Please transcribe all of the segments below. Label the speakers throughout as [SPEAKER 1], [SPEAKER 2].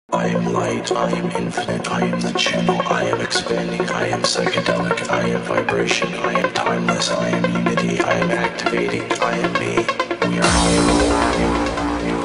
[SPEAKER 1] I am light, I am infinite, I am the channel, I am expanding, I am psychedelic, I am vibration, I am timeless, I am unity, I am activating, I am me. We are you.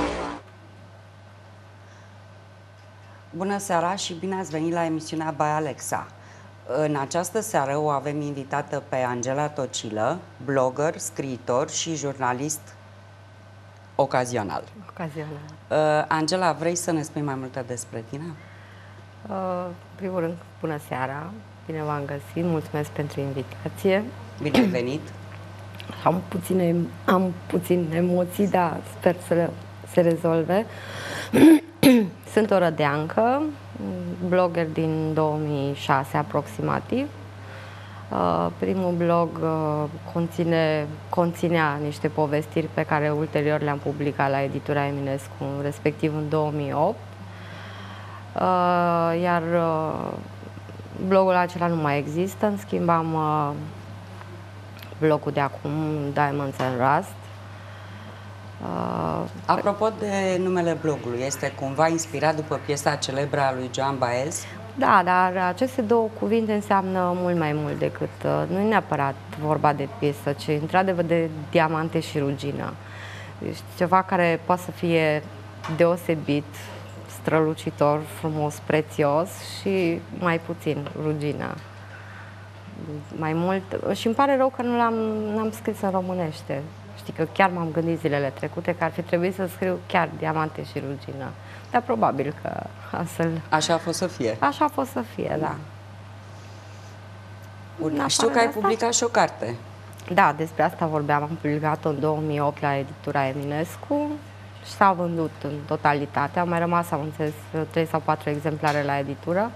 [SPEAKER 2] Bună seara și bine ați venit la emisiunea By Alexa. În această seară o avem invitată pe Angela Tocilă, blogger, scriitor și jurnalist ocazional. Angela, vrei să ne spui mai multe despre tine?
[SPEAKER 3] În primul rând, bună seara, bine v-am găsit, mulțumesc pentru invitație.
[SPEAKER 2] Bine ai venit!
[SPEAKER 3] Am puțin emoții, dar sper să se rezolve. Sunt o rădeancă, blogger din 2006 aproximativ. Primul blog conținea niște povestiri pe care ulterior le-am publicat la editura Eminescu, respectiv în 2008. Iar blogul acela nu mai există, în schimb am blogul de acum, Diamonds and Rust.
[SPEAKER 2] Apropo de numele blogului, este cumva inspirat după piesa celebră a lui Joan Baez?
[SPEAKER 3] Da, dar aceste două cuvinte înseamnă mult mai mult decât, nu e neapărat vorba de piesă, ci într-adevăr de diamante și rugină. Deci ceva care poate să fie deosebit, strălucitor, frumos, prețios și mai puțin rugină. Mai mult, și îmi pare rău că nu n-am scris în românește. Știi că chiar m-am gândit zilele trecute că ar fi trebuit să scriu chiar diamante și rugină. Dar probabil că astfel...
[SPEAKER 2] Așa a fost să fie.
[SPEAKER 3] Așa a fost să fie, da.
[SPEAKER 2] Bun. Știu că ai publicat și o carte.
[SPEAKER 3] Da, despre asta vorbeam. Am publicat-o în 2008 la editura Eminescu și s-a vândut în totalitate. Au mai rămas, am înțeles, 3 sau 4 exemplare la editură.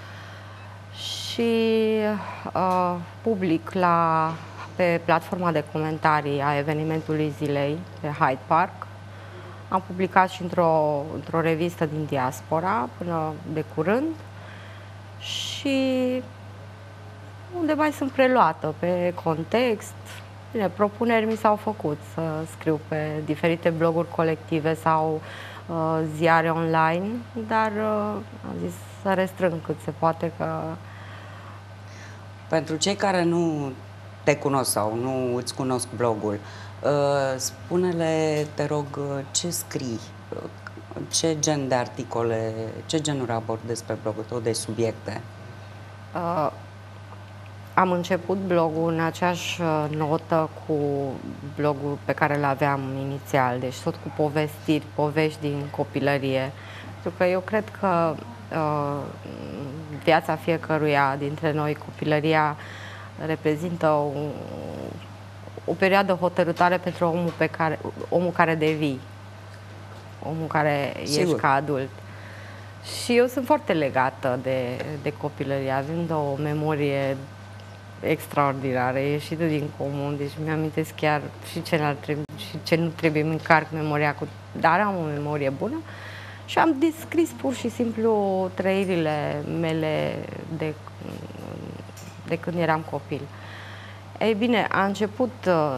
[SPEAKER 3] Și public pe platforma de comentarii a evenimentului zilei de Hyde Park. Am publicat și într-o revistă din diaspora până de curând și unde mai sunt preluată pe context. Bine, propuneri mi s-au făcut să scriu pe diferite bloguri colective sau ziare online, dar am zis să restrâng cât se poate că...
[SPEAKER 2] Pentru cei care nu te cunosc sau nu îți cunosc blogul, spune-le, te rog, ce scrii, ce gen de articole, ce genuri abordezi pe blogul tău, de subiecte?
[SPEAKER 3] Am început blogul în aceeași notă cu blogul pe care îl aveam inițial, deci tot cu povești din copilărie. Pentru că eu cred că viața fiecăruia dintre noi, copilăria, reprezintă o perioadă hotărâtoare pentru omul care devii, omul care ești ca adult. Și eu sunt foarte legată de copilărie, având o memorie extraordinară, ieșită din comun, deci mi-amintesc chiar și ce nu trebuie îmi încarc memoria cu, dar am o memorie bună și am descris pur și simplu trăirile mele de când eram copil. Ei bine, a început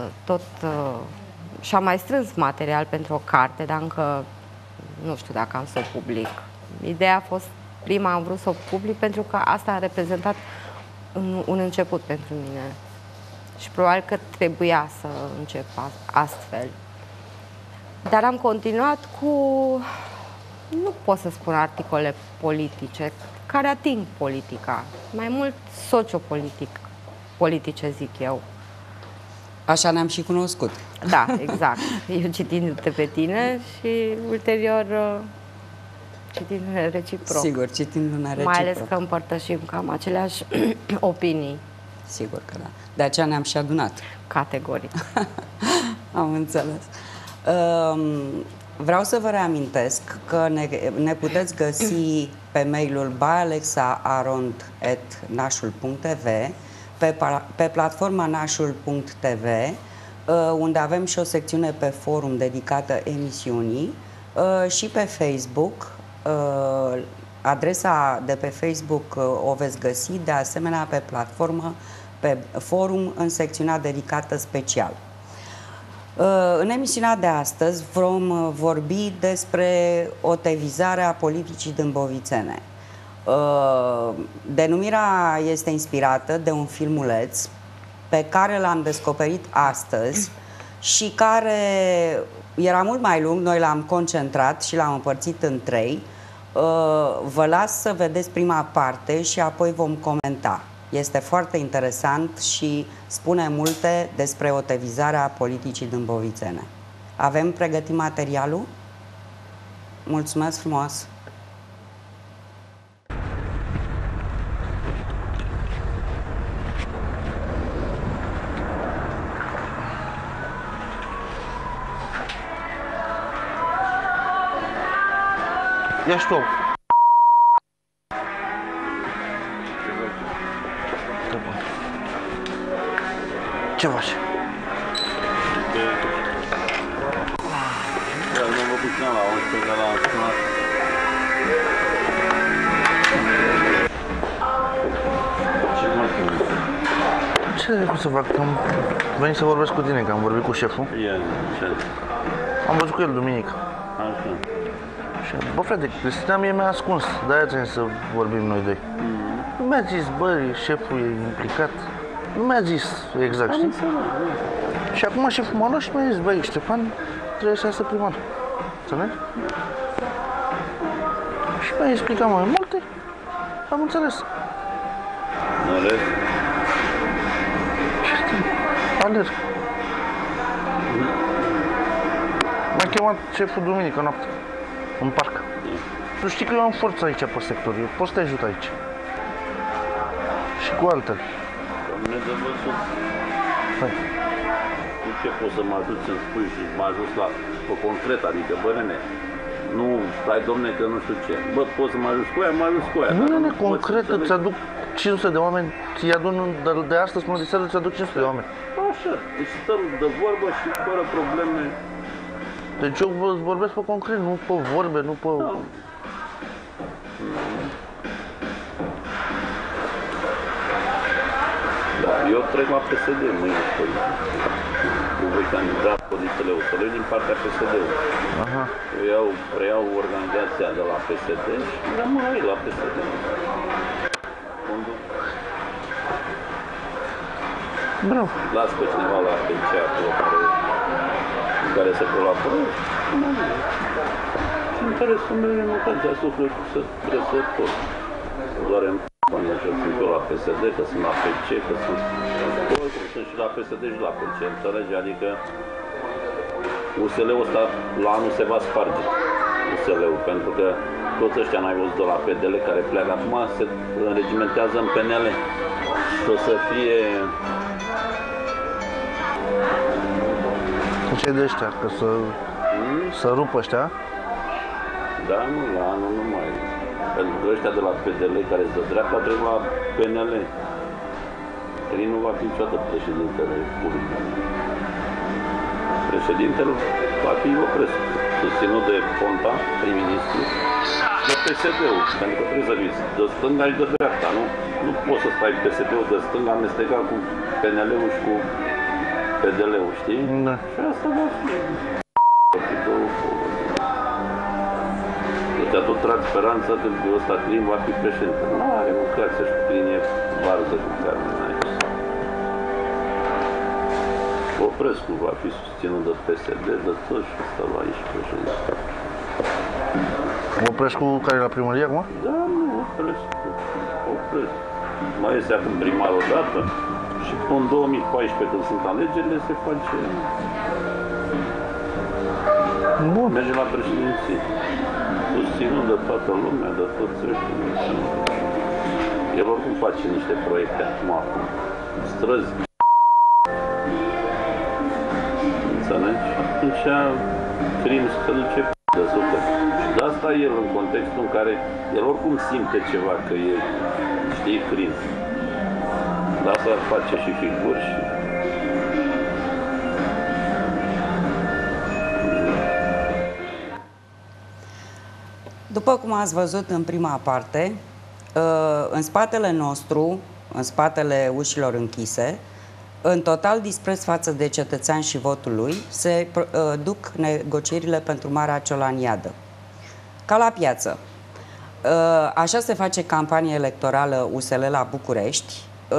[SPEAKER 3] și am mai strâns material pentru o carte, dar încă nu știu dacă am să o public. Ideea a fost, prima am vrut să o public pentru că asta a reprezentat un început pentru mine. Și probabil că trebuia să încep astfel. Dar am continuat cu, nu pot să spun articole politice, care ating politica, mai mult sociopolitice, zic eu.
[SPEAKER 2] Așa ne-am și cunoscut.
[SPEAKER 3] Da, exact. Eu citindu-te pe tine și ulterior citindu-ne reciproc.
[SPEAKER 2] Sigur, citindu-ne reciproc.
[SPEAKER 3] Mai ales că împărtășim cam aceleași opinii.
[SPEAKER 2] Sigur că da. De aceea ne-am și adunat.
[SPEAKER 3] Categoric.
[SPEAKER 2] Am înțeles. Vreau să vă reamintesc că ne puteți găsi pe mailul byalexa@nașul.tv, pe platforma nașul.tv, unde avem și o secțiune pe forum dedicată emisiunii, și pe Facebook. Adresa de pe Facebook o veți găsi, de asemenea pe platformă, pe forum, în secțiunea dedicată special. În emisiunea de astăzi vom vorbi despre otevizarea politicii dâmbovițene. Denumirea este inspirată de un filmuleț pe care l-am descoperit astăzi și care era mult mai lung. Noi l-am concentrat și l-am împărțit în 3. Vă las să vedeți prima parte și apoi vom comenta. Este foarte interesant și spune multe despre otevizarea politicii dâmbovițene. Avem pregătit materialul? Mulțumesc frumos!
[SPEAKER 4] Ia și tu. Ce faci?
[SPEAKER 5] Da, nu mă puțin la 11, că l-am sunat. Ce mai faci?
[SPEAKER 4] Ce ai să fac? Am venit să vorbesc cu tine, că am vorbit cu șeful.
[SPEAKER 5] Ia, ce?
[SPEAKER 4] Am văzut cu el duminică.
[SPEAKER 5] Așa.
[SPEAKER 4] Și, bă, frate, Cristina mie mi-a ascuns, de-aia țin să vorbim noi doi. Nu mi-a zis, bă, șeful e implicat. Nu mi-a zis exact, știi? Și acum șeful m-a luat și mi-a zis, băi, Ștefan, trebuie să iasă primar. Înțelegi? Și mi-a explicat mai multe, am înțeles.
[SPEAKER 5] Nu rezi?
[SPEAKER 4] Alerg. M-a chemat șeful duminică noapte, în parc. Tu știi că eu am forță aici pe sector, eu pot să te ajut aici. Și cu altele.
[SPEAKER 5] Doamne de văzut.
[SPEAKER 4] Hai.
[SPEAKER 5] Cu ce poți să mă ajuți să-mi spui și mă ajuți la pe concret, adică, bă, nene, nu, stai, domne, că nu știu ce. Bă, poți să mă ajuți cu aia, mă ajuți cu aia.
[SPEAKER 4] Nu, nene, concret, îți aduc 500 de oameni, ți-i adun de astăzi până de seară, îți aduc 500 de oameni.
[SPEAKER 5] Așa, deci stăm de vorbă și fără probleme.
[SPEAKER 4] Deci eu vorbesc pe concret, nu pe vorbe, nu pe...
[SPEAKER 5] Da. Da, eu trec la PSD mâine, păi. Eu voi candida pe listele USR din partea PSD-ului.
[SPEAKER 4] Aha.
[SPEAKER 5] Eu preiau organizația de la PSD și rămân aici la PSD.
[SPEAKER 4] Bravo.
[SPEAKER 5] Las pe cineva la PC acolo care să colaboreze. Și interesul meu e măcar de sufletul să trebuie să tot. Doar în că sunt eu la PSD, că sunt la PC, că sunt... Oricum, sunt și la PSD și la PC, înțelegi? Adică USL-ul ăsta la anul se va sparge. USL-ul, pentru că toți ăștia n-ai văzut de la PDL care pleacă acum, se înregimentează în PNL. Și o să fie...
[SPEAKER 4] Ce de ăștia? Că să rupă ăștia?
[SPEAKER 5] Da, nu, la anul nu mai. Pentru că ăștia de la PDL care se dă dreapta trec la PNL. Călin nu va fi niciodată președintele Republicii. Președintele va fi Oprescu, susținut de Ponta, prim-ministru, de PSD-ul, pentru că trebuie să vii de stânga și de dreapta, nu? Nu poți să stai PSD-ul de stânga amestecat cu PNL-ul și cu PDL-ul, știi?
[SPEAKER 4] Da.
[SPEAKER 5] Și asta va fi. Ăștia tot trag speranța că ăsta Crin va fi președinte. Nu are mâncat să-și Crin e varză cu carne aici. Oprescu va fi susținut de PSD, de tot și ăsta va ieși președinte.
[SPEAKER 4] Oprescu care e la primărie acum?
[SPEAKER 5] Da, nu, Oprescu. Mai este acum primar odată și până în 2014, când sunt alegerile, se face...
[SPEAKER 4] Bun.
[SPEAKER 5] Merge la președinție. Susținut de toată lumea, de toți ăștia. El oricum face niște proiecte acum, străzi. Înțelegi? Și atunci Crin se duce de suflet. Și de asta el, în contextul în care el oricum simte ceva, că e, știi, Crin. De asta face și figuri și...
[SPEAKER 2] După cum ați văzut în prima parte, în spatele nostru, în spatele ușilor închise, în total dispreț față de cetățean și votul lui, se duc negocierile pentru Marea Ciolaniadă. Ca la piață. Așa se face campanie electorală USL la București,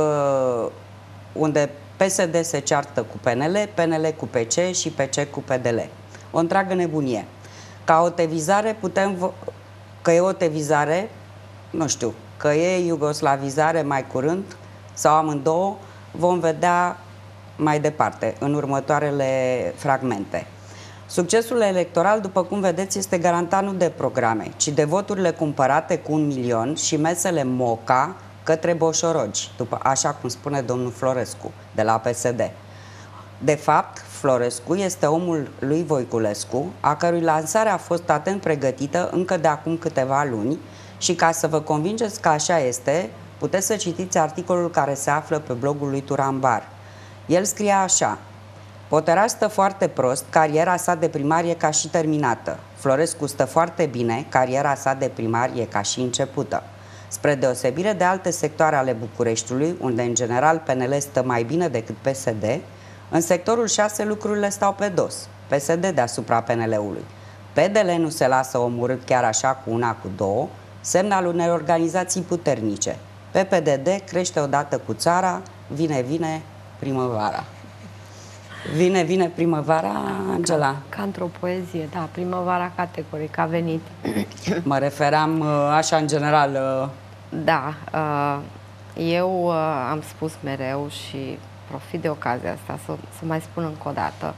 [SPEAKER 2] unde PSD se ceartă cu PNL, PNL cu PC și PC cu PDL. O întreagă nebunie. Ca o tevizare că e o tevizare, nu știu, că e iugoslavizare mai curând sau amândouă, vom vedea mai departe, în următoarele fragmente. Succesul electoral, după cum vedeți, este garantat nu de programe, ci de voturile cumpărate cu 1 milion și mesele moca către boșorogi, așa cum spune domnul Florescu, de la PSD. De fapt, Florescu este omul lui Voiculescu, a cărui lansare a fost atent pregătită încă de acum câteva luni și ca să vă convingeți că așa este, puteți să citiți articolul care se află pe blogul lui Turambar. El scria așa: Poteraș stă foarte prost, cariera sa de primar e ca și terminată. Florescu stă foarte bine, cariera sa de primar e ca și începută. Spre deosebire de alte sectoare ale Bucureștiului, unde în general PNL stă mai bine decât PSD, în sectorul 6 lucrurile stau pe dos, PSD deasupra PNL-ului. PDL nu se lasă omorât chiar așa cu una, cu două, semn al unei organizații puternice. PPDD crește odată cu țara, vine primăvara. Vine primăvara, Angela?
[SPEAKER 3] Ca într-o poezie, da, primăvara categoric a venit.
[SPEAKER 2] Mă referam așa în general.
[SPEAKER 3] Da, eu am spus mereu și profit de ocazia asta să mai spun încă o dată.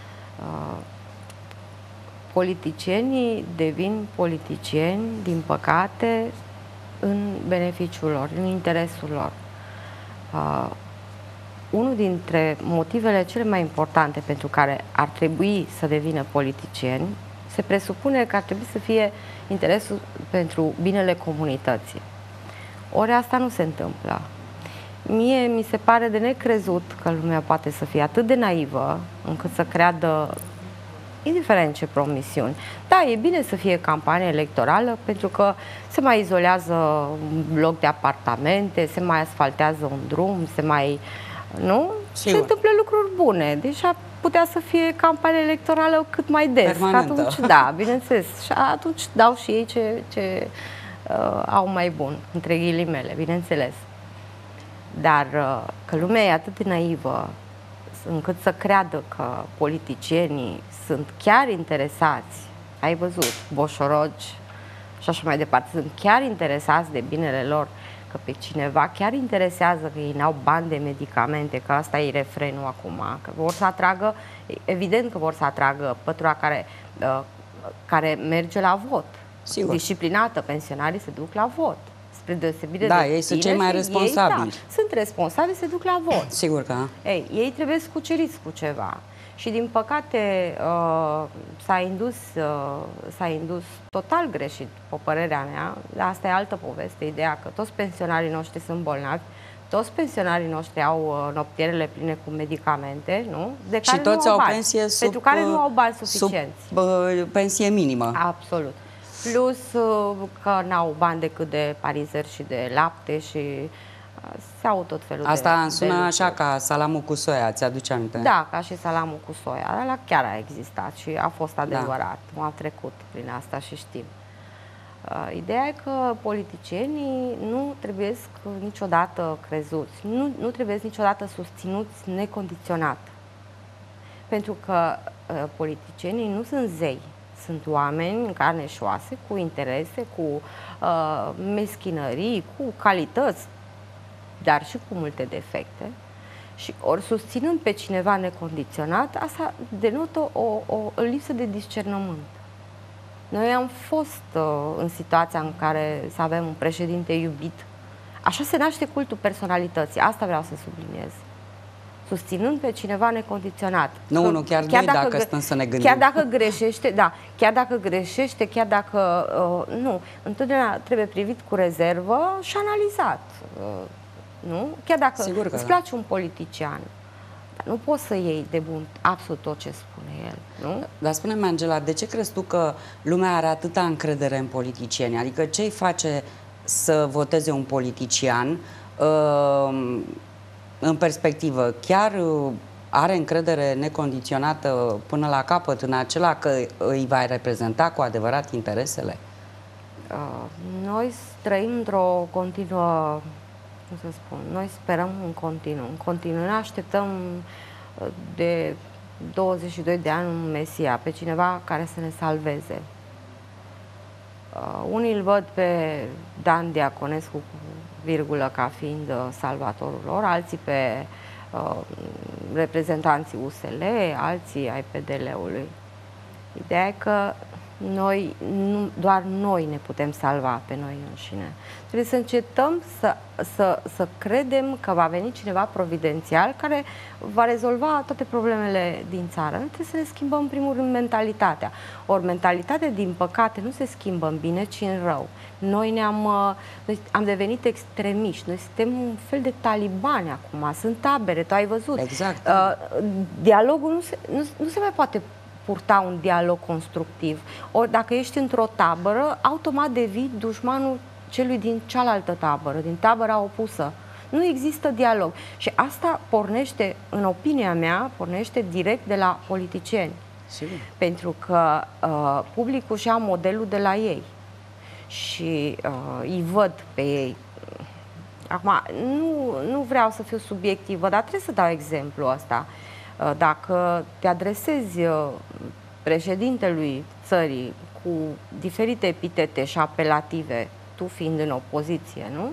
[SPEAKER 3] Politicienii devin politicieni, din păcate, în beneficiul lor, în interesul lor. Unul dintre motivele cele mai importante pentru care ar trebui să devină politicieni, se presupune că ar trebui să fie interesul pentru binele comunității. Ori asta nu se întâmplă. Mie mi se pare de necrezut că lumea poate să fie atât de naivă încât să creadă, indiferent ce promisiuni. Da, e bine să fie campanie electorală pentru că se mai izolează un bloc de apartamente, se mai asfaltează un drum, se mai... Nu?
[SPEAKER 2] Sigur.
[SPEAKER 3] Se întâmplă lucruri bune. Deci ar putea să fie campanie electorală cât mai des.
[SPEAKER 2] Permanentă.
[SPEAKER 3] Atunci, da, bineînțeles. Și atunci dau și ei ce au mai bun, între ghilimele, bineînțeles. Dar că lumea e atât de naivă încât să creadă că politicienii sunt chiar interesați, ai văzut, boșorogi și așa mai departe, sunt chiar interesați de binele lor, că pe cineva chiar interesează că ei n-au bani de medicamente, că asta e refrenul acum, că vor să atragă, evident că vor să atragă pătura care merge la vot.
[SPEAKER 2] Sigur.
[SPEAKER 3] Disciplinată, pensionarii se duc la vot. Spre deosebire
[SPEAKER 2] Da,
[SPEAKER 3] de
[SPEAKER 2] ei sunt
[SPEAKER 3] tineri,
[SPEAKER 2] cei mai responsabili.
[SPEAKER 3] Ei, da, sunt responsabili, se duc la vot.
[SPEAKER 2] Sigur că.
[SPEAKER 3] Ei trebuie cuceriți cu ceva. Și din păcate s-a indus total greșit, pe părerea mea, dar asta e altă poveste, ideea că toți pensionarii noștri sunt bolnavi, toți pensionarii noștri au noptierele pline cu medicamente, nu? De care
[SPEAKER 2] și toți
[SPEAKER 3] nu
[SPEAKER 2] au
[SPEAKER 3] bani,
[SPEAKER 2] pensie
[SPEAKER 3] pentru care nu au bani suficienți.
[SPEAKER 2] Sub pensie minimă.
[SPEAKER 3] Absolut. Plus că n-au bani decât de parizer și de lapte și se au tot felul
[SPEAKER 2] Asta
[SPEAKER 3] de
[SPEAKER 2] sună
[SPEAKER 3] lucruri.
[SPEAKER 2] așa ca salamul cu soia, ți-aduce aminte?
[SPEAKER 3] Da, ca și salamul cu soia. Ăla chiar a existat și a fost adevărat. M-a trecut prin asta și știm. Ideea e că politicienii nu trebuie niciodată crezuți, nu trebuie niciodată susținuți necondiționat. Pentru că politicienii nu sunt zei. Sunt oameni în carne și oase, cu interese, cu meschinării, cu calități, dar și cu multe defecte. Și ori susținând pe cineva necondiționat, asta denotă o lipsă de discernământ. Noi am fost în situația în care să avem un președinte iubit. Așa se naște cultul personalității. Asta vreau să subliniez. Susținând pe cineva necondiționat.
[SPEAKER 2] Nu, chiar doi dacă stăm să ne gândim.
[SPEAKER 3] Chiar dacă greșește, da, chiar dacă greșește, chiar dacă nu, întotdeauna trebuie privit cu rezervă și analizat. Nu? Chiar dacă îți place un politician, dar nu poți să iei de bun absolut tot ce spune el, nu?
[SPEAKER 2] Dar spune-mi, Angela, de ce crezi tu că lumea are atâta încredere în politicieni? Adică ce îi face să voteze un politician în perspectivă, chiar are încredere necondiționată până la capăt în acela că îi va reprezenta cu adevărat interesele?
[SPEAKER 3] Noi trăim într-o continuă, cum să spun, noi sperăm în continuu. În continuu ne așteptăm de 22 de ani un Mesia, pe cineva care să ne salveze. Unii îl văd pe Dan Diaconescu cu virgulă ca fiind salvatorul lor, alții pe reprezentanții USL, alții ai PDL-ului. Ideea e că noi, doar noi ne putem salva pe noi înșine. Trebuie să încetăm să credem că va veni cineva providențial care va rezolva toate problemele din țară. Noi trebuie să ne schimbăm, în primul rând, mentalitatea. Ori mentalitatea, din păcate, nu se schimbă în bine, ci în rău. Noi am devenit extremiști. Noi suntem un fel de talibani acum. Sunt tabere, tu ai văzut.
[SPEAKER 2] Exact.
[SPEAKER 3] Dialogul nu se mai poate purta un dialog constructiv. Ori dacă ești într-o tabără, automat devii dușmanul celui din cealaltă tabără, din tabăra opusă. Nu există dialog. Și asta pornește, în opinia mea, pornește direct de la politicieni.
[SPEAKER 2] Sigur.
[SPEAKER 3] Pentru că publicul și-a modelul de la ei. Și îi văd pe ei. Acum, nu vreau să fiu subiectivă, dar trebuie să dau exemplu ăsta. Dacă te adresezi președintelui țării cu diferite epitete și apelative, tu fiind în opoziție, nu?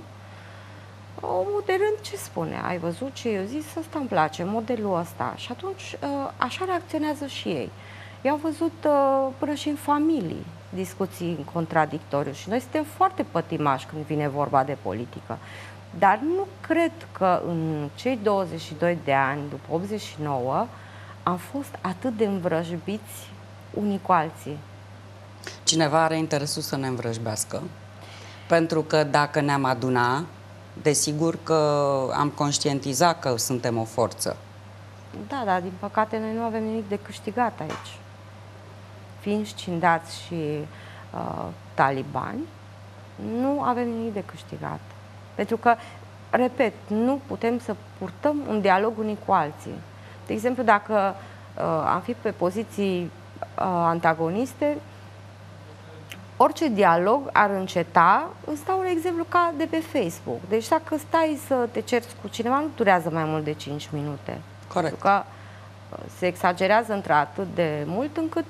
[SPEAKER 3] Omul de rând ce spune? Ai văzut ce eu zis? Ăsta îmi place, modelul ăsta. Și atunci așa reacționează și ei. Eu am văzut până și în familii discuții în contradictoriu și noi suntem foarte pătimași când vine vorba de politică. Dar nu cred că în cei 22 de ani, după 89, am fost atât de învrăjbiți unii cu alții.
[SPEAKER 2] Cineva are interesul să ne învrăjbească, pentru că dacă ne-am aduna, desigur că am conștientizat că suntem o forță.
[SPEAKER 3] Da, dar din păcate noi nu avem nimic de câștigat aici. Fiind scindați și talibani, nu avem nimic de câștigat. Pentru că, repet, nu putem să purtăm un dialog unii cu alții. De exemplu, dacă am fi pe poziții antagoniste, orice dialog ar înceta. Îți dau un exemplu ca de pe Facebook. Deci dacă stai să te cerți cu cineva, nu durează mai mult de 5 minute.
[SPEAKER 2] Corect.
[SPEAKER 3] Pentru că se exagerează într-atât de mult încât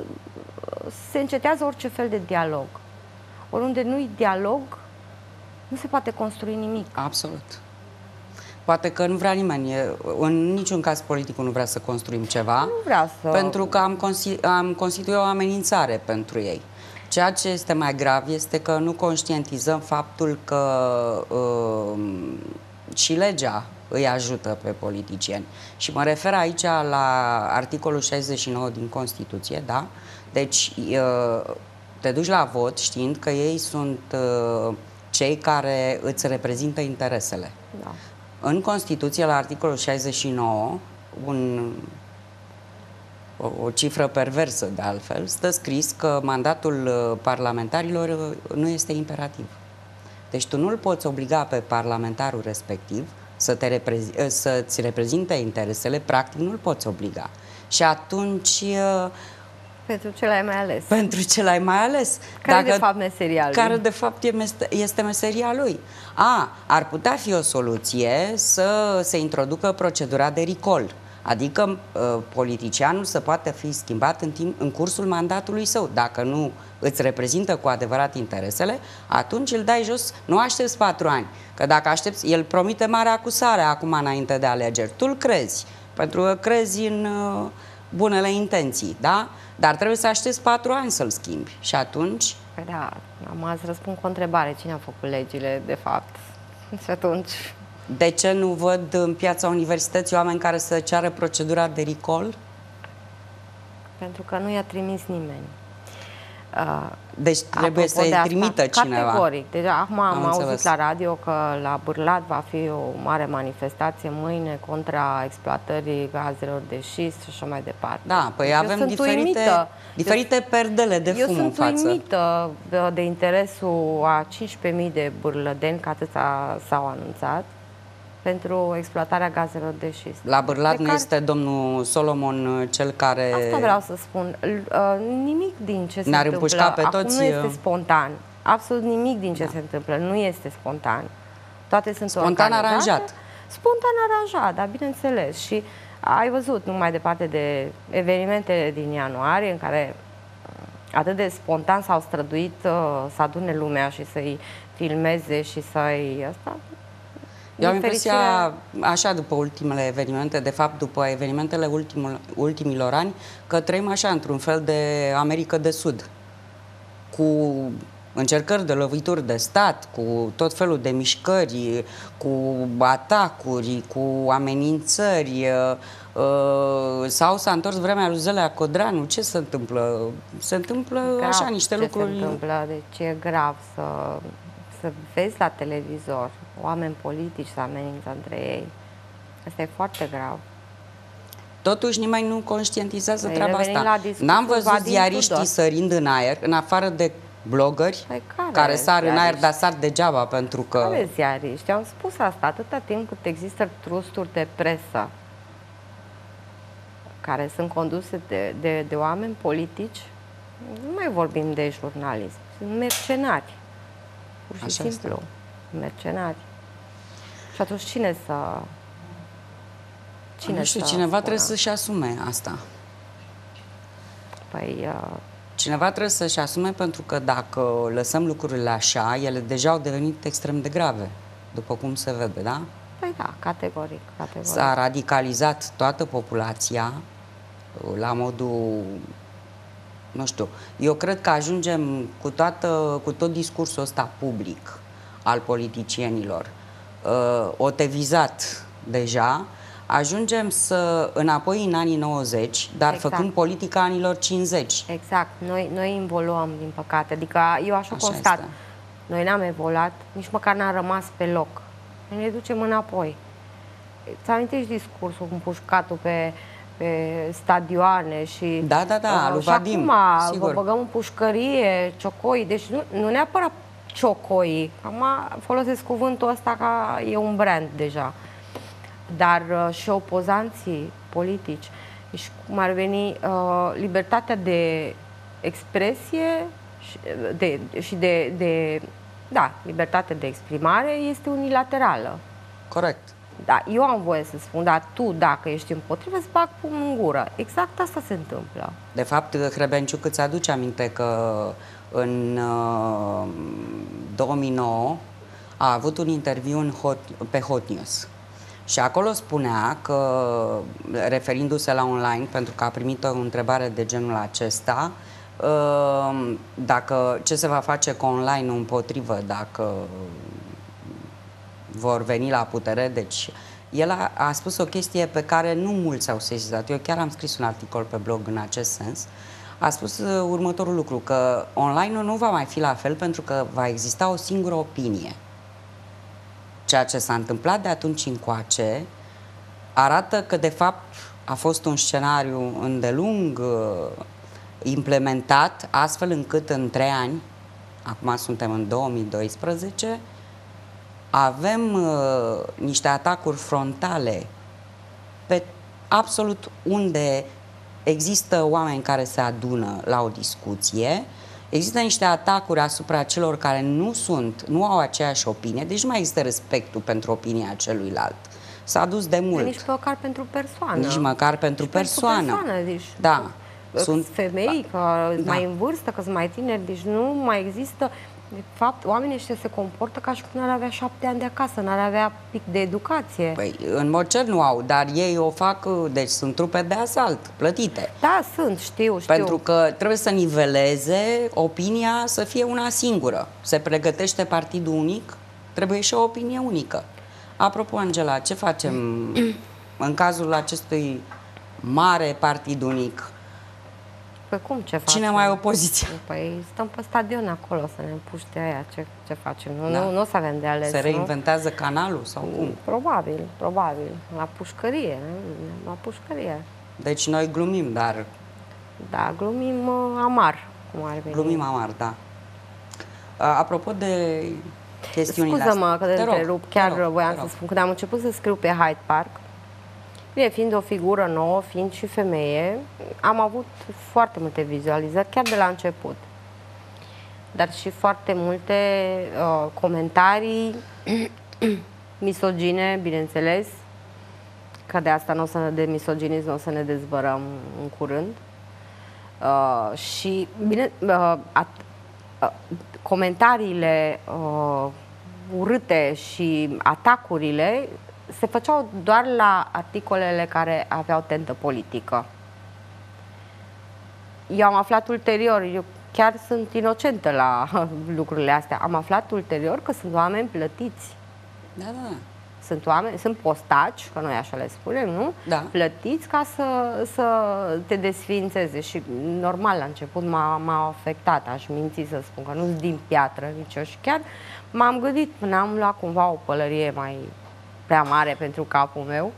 [SPEAKER 3] se încetează orice fel de dialog. Oriunde nu-i dialog, nu se poate construi nimic.
[SPEAKER 2] Absolut. Poate că nu vrea nimeni, în niciun caz politicul nu vrea să construim ceva,
[SPEAKER 3] Nu vrea să...
[SPEAKER 2] pentru că am constituit o amenințare pentru ei. Ceea ce este mai grav este că nu conștientizăm faptul că și legea îi ajută pe politicieni. Și mă refer aici la articolul 69 din Constituție, da? Deci te duci la vot știind că ei sunt cei care îți reprezintă interesele.
[SPEAKER 3] Da.
[SPEAKER 2] În Constituție, la articolul 69, o cifră perversă de altfel, stă scris că mandatul parlamentarilor nu este imperativ. Deci tu nu-l poți obliga pe parlamentarul respectiv să-ți reprezinte interesele, practic nu-l poți obliga. Și atunci...
[SPEAKER 3] Pentru ce l-ai mai ales.
[SPEAKER 2] Pentru ce l-ai mai ales.
[SPEAKER 3] Care de fapt meseria lui?
[SPEAKER 2] Care de fapt este meseria lui. Ar putea fi o soluție să se introducă procedura de recall. Adică politicianul să poată fi schimbat în cursul mandatului său. Dacă nu îți reprezintă cu adevărat interesele, atunci îl dai jos, nu aștepți 4 ani. Că dacă aștepți, el promite mare acuzare acum înainte de alegeri. Tu îl crezi, pentru că crezi în bunele intenții, da? Dar trebuie să aștepți 4 ani să-l schimbi. Și atunci...
[SPEAKER 3] Păi da, azi răspund cu o întrebare. Cine a făcut legile, de fapt? Și atunci...
[SPEAKER 2] De ce nu văd în piața universității oameni care să ceară procedura de recall?
[SPEAKER 3] Pentru că nu i-a trimis nimeni.
[SPEAKER 2] Deci trebuie să-i trimită cineva.
[SPEAKER 3] Categoric. Deci acum am auzit
[SPEAKER 2] înțeles
[SPEAKER 3] la radio că la Bârlat va fi o mare manifestație mâine contra exploatării gazelor de șist și așa mai departe.
[SPEAKER 2] Da, păi
[SPEAKER 3] deci
[SPEAKER 2] avem diferite perdele de fum în față.
[SPEAKER 3] Eu sunt uimită de interesul a 15.000 de bârlădeni, că atâția s-au anunțat, pentru exploatarea gazelor de șist.
[SPEAKER 2] La Bârlat nu este domnul Solomon cel care...
[SPEAKER 3] Asta vreau să spun. Nimic din ce se
[SPEAKER 2] ne-ar
[SPEAKER 3] întâmplă
[SPEAKER 2] împușca pe
[SPEAKER 3] acum
[SPEAKER 2] toți,
[SPEAKER 3] nu este spontan. Absolut nimic din ce se întâmplă nu este spontan. Toate sunt
[SPEAKER 2] spontan
[SPEAKER 3] organizate.
[SPEAKER 2] aranjat.
[SPEAKER 3] Spontan aranjat, dar bineînțeles. Și ai văzut, nu mai departe de evenimentele din ianuarie, în care atât de spontan s-au străduit să adune lumea și să-i filmeze și să-i... Asta,
[SPEAKER 2] eu am impresia, așa, după ultimele evenimente, de fapt, după evenimentele ultimilor ani, că trăim așa, într-un fel de America de Sud, cu încercări de lovituri de stat, cu tot felul de mișcări, cu atacuri, cu amenințări. Sau s-a întors vremea lui Zelea Codranu. Ce se întâmplă? Se întâmplă
[SPEAKER 3] grav
[SPEAKER 2] așa niște lucruri.
[SPEAKER 3] Ce se întâmplă, deci e grav să vezi la televizor oameni politici să amenință între ei. Asta e foarte grav.
[SPEAKER 2] Totuși nimeni nu conștientizează
[SPEAKER 3] Păi,
[SPEAKER 2] treaba asta. N-am văzut ziariștii sărind în aer, în afară de blogări care sar în aer, dar sar degeaba, pentru că...
[SPEAKER 3] Care ziariști? Am spus asta atâta timp cât există trusturi de presă care sunt conduse de oameni politici, nu mai vorbim de jurnalism, sunt mercenari. Pur și
[SPEAKER 2] așa
[SPEAKER 3] simplu.
[SPEAKER 2] este.
[SPEAKER 3] Mercenari. Și atunci cine să...
[SPEAKER 2] Nu știu, cineva trebuie să-și asume asta.
[SPEAKER 3] Păi...
[SPEAKER 2] Cineva trebuie să-și asume, pentru că dacă lăsăm lucrurile așa, ele deja au devenit extrem de grave, după cum se vede, da?
[SPEAKER 3] Păi da, categoric.
[SPEAKER 2] S-a radicalizat toată populația la modul, nu știu, eu cred că ajungem cu tot discursul ăsta public al politicienilor, otevizat deja, ajungem înapoi în anii 90, dar
[SPEAKER 3] exact.
[SPEAKER 2] făcând politica anilor 50.
[SPEAKER 3] Exact. Noi involuăm, din păcate. Adică eu așa constat.
[SPEAKER 2] Este.
[SPEAKER 3] Noi n-am evoluat, nici măcar n-am rămas pe loc. Noi ne ducem înapoi. Ți amintești discursul cu pușcatul pe stadioane și...
[SPEAKER 2] Da, lui
[SPEAKER 3] și
[SPEAKER 2] Vadim,
[SPEAKER 3] acum
[SPEAKER 2] sigur.
[SPEAKER 3] vă băgăm în pușcărie, ciocoi, deci nu neapărat ciocoi. Acum folosesc cuvântul ăsta ca e un brand deja. Dar și opozanții politici, și cum ar veni libertatea de expresie și da, libertatea de exprimare este unilaterală.
[SPEAKER 2] Corect.
[SPEAKER 3] Da, eu am voie să spun, dar tu, dacă ești împotrivă, îți bag pumnul în gură. Exact asta se întâmplă.
[SPEAKER 2] De fapt, Hrebenciuc îți aduce aminte că în 2009 a avut un interviu pe Hot News. Și acolo spunea că, referindu-se la online, pentru că a primit o întrebare de genul acesta, ce se va face cu online împotrivă dacă vor veni la putere. Deci el a spus o chestie pe care nu mulți au sesizat. Eu chiar am scris un articol pe blog în acest sens. A spus următorul lucru, că online-ul nu va mai fi la fel, pentru că va exista o singură opinie. Ceea ce s-a întâmplat de atunci încoace arată că, de fapt, a fost un scenariu îndelung implementat, astfel încât în 3 ani, acum suntem în 2012, avem niște atacuri frontale pe absolut unde există oameni care se adună la o discuție. Există niște atacuri asupra celor care nu au aceeași opinie, deci nu mai există respectul pentru opinia celuilalt. S-a dus de mult.
[SPEAKER 3] Nici măcar pentru persoană.
[SPEAKER 2] Nici măcar pentru persoană.
[SPEAKER 3] Deci,
[SPEAKER 2] da.
[SPEAKER 3] Sunt femei, că mai în vârstă, că sunt mai tineri, deci nu mai există. De fapt, oamenii ăștia se comportă ca și cum n-ar avea 7 ani de acasă, n-ar avea pic de educație.
[SPEAKER 2] Păi, în mod cer nu au, dar ei o fac, deci sunt trupe de asalt, plătite.
[SPEAKER 3] Da, știu.
[SPEAKER 2] Pentru că trebuie să niveleze opinia să fie una singură. Se pregătește partidul unic, trebuie și o opinie unică. Apropo, Angela, ce facem în cazul acestui mare partid unic?
[SPEAKER 3] Păi cum, ce facem?
[SPEAKER 2] Cine mai e opoziția?
[SPEAKER 3] Păi stăm pe stadion acolo să ne împuște aia. Ce facem? Nu o să avem de ales.
[SPEAKER 2] Se reinventează canalul sau cum?
[SPEAKER 3] Probabil. La pușcărie. La pușcărie.
[SPEAKER 2] Deci noi glumim, dar...
[SPEAKER 3] Da, glumim amar, cum ar veni.
[SPEAKER 2] Glumim amar, da. Apropo de chestiunile
[SPEAKER 3] Scuză-mă că te
[SPEAKER 2] Te rog,
[SPEAKER 3] întrerup,
[SPEAKER 2] te
[SPEAKER 3] chiar
[SPEAKER 2] rog,
[SPEAKER 3] voiam
[SPEAKER 2] te
[SPEAKER 3] să
[SPEAKER 2] rog.
[SPEAKER 3] spun, când am început să scriu pe Hyde Park, bine, fiind o figură nouă, fiind și femeie, am avut foarte multe vizualizări, chiar de la început. Dar și foarte multe comentarii misogine, bineînțeles, că de asta nu o să, de misoginism nu o să ne dezvărăm în curând. Și bine, comentariile urâte și atacurile se făceau doar la articolele care aveau tentă politică. Eu am aflat ulterior, eu chiar sunt inocentă la lucrurile astea, am aflat ulterior că sunt oameni plătiți.
[SPEAKER 2] Da, da, da.
[SPEAKER 3] Sunt oameni, sunt postaci, că noi așa le spunem, nu?
[SPEAKER 2] Da.
[SPEAKER 3] Plătiți ca să te desființeze și normal la început m-a afectat, aș minți să spun că nu-s din piatră nici eu și chiar m-am gândit până am luat cumva o pălărie mai prea mare pentru capul meu.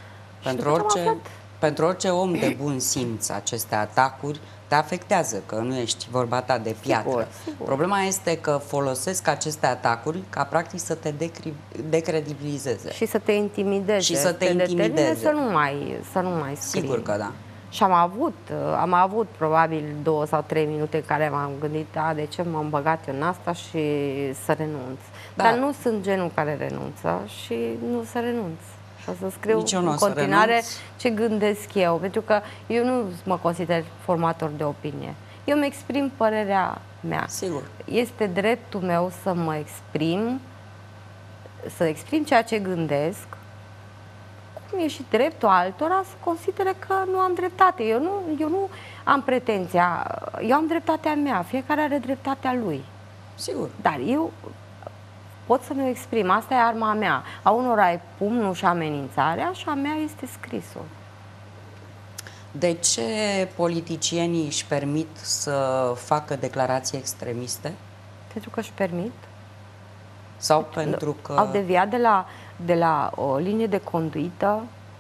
[SPEAKER 2] Pentru orice om de bun simț, aceste atacuri te afectează, că nu ești vorba ta de piatră.
[SPEAKER 3] Sigur, sigur.
[SPEAKER 2] Problema este că folosesc aceste atacuri ca practic să te decredibilizeze.
[SPEAKER 3] Și să te intimideze.
[SPEAKER 2] Și să te
[SPEAKER 3] determine
[SPEAKER 2] intimideze.
[SPEAKER 3] să nu mai scrii.
[SPEAKER 2] Sigur că da.
[SPEAKER 3] Și am avut probabil 2 sau 3 minute în care m-am gândit, de ce m-am băgat eu în asta și să renunț.
[SPEAKER 2] Da.
[SPEAKER 3] Dar nu sunt genul care renunță și nu să renunț. Și o să scriu
[SPEAKER 2] Nici eu nu
[SPEAKER 3] în
[SPEAKER 2] o să
[SPEAKER 3] continuare
[SPEAKER 2] renunț.
[SPEAKER 3] ce gândesc eu, pentru că eu nu mă consider formator de opinie. Eu îmi exprim părerea mea.
[SPEAKER 2] Sigur.
[SPEAKER 3] Este dreptul meu să mă exprim, să exprim ceea ce gândesc, cum e și dreptul altora să considere că nu am dreptate. Eu nu am pretenția, eu am dreptatea mea, fiecare are dreptatea lui.
[SPEAKER 2] Sigur.
[SPEAKER 3] Dar eu pot să mi-o exprim, asta e arma mea. A unora e pumnul și amenințarea și a mea este scrisul.
[SPEAKER 2] De ce politicienii își permit să facă declarații extremiste?
[SPEAKER 3] Pentru că își permit.
[SPEAKER 2] Sau pentru că...
[SPEAKER 3] Au deviat de la o linie de conduită.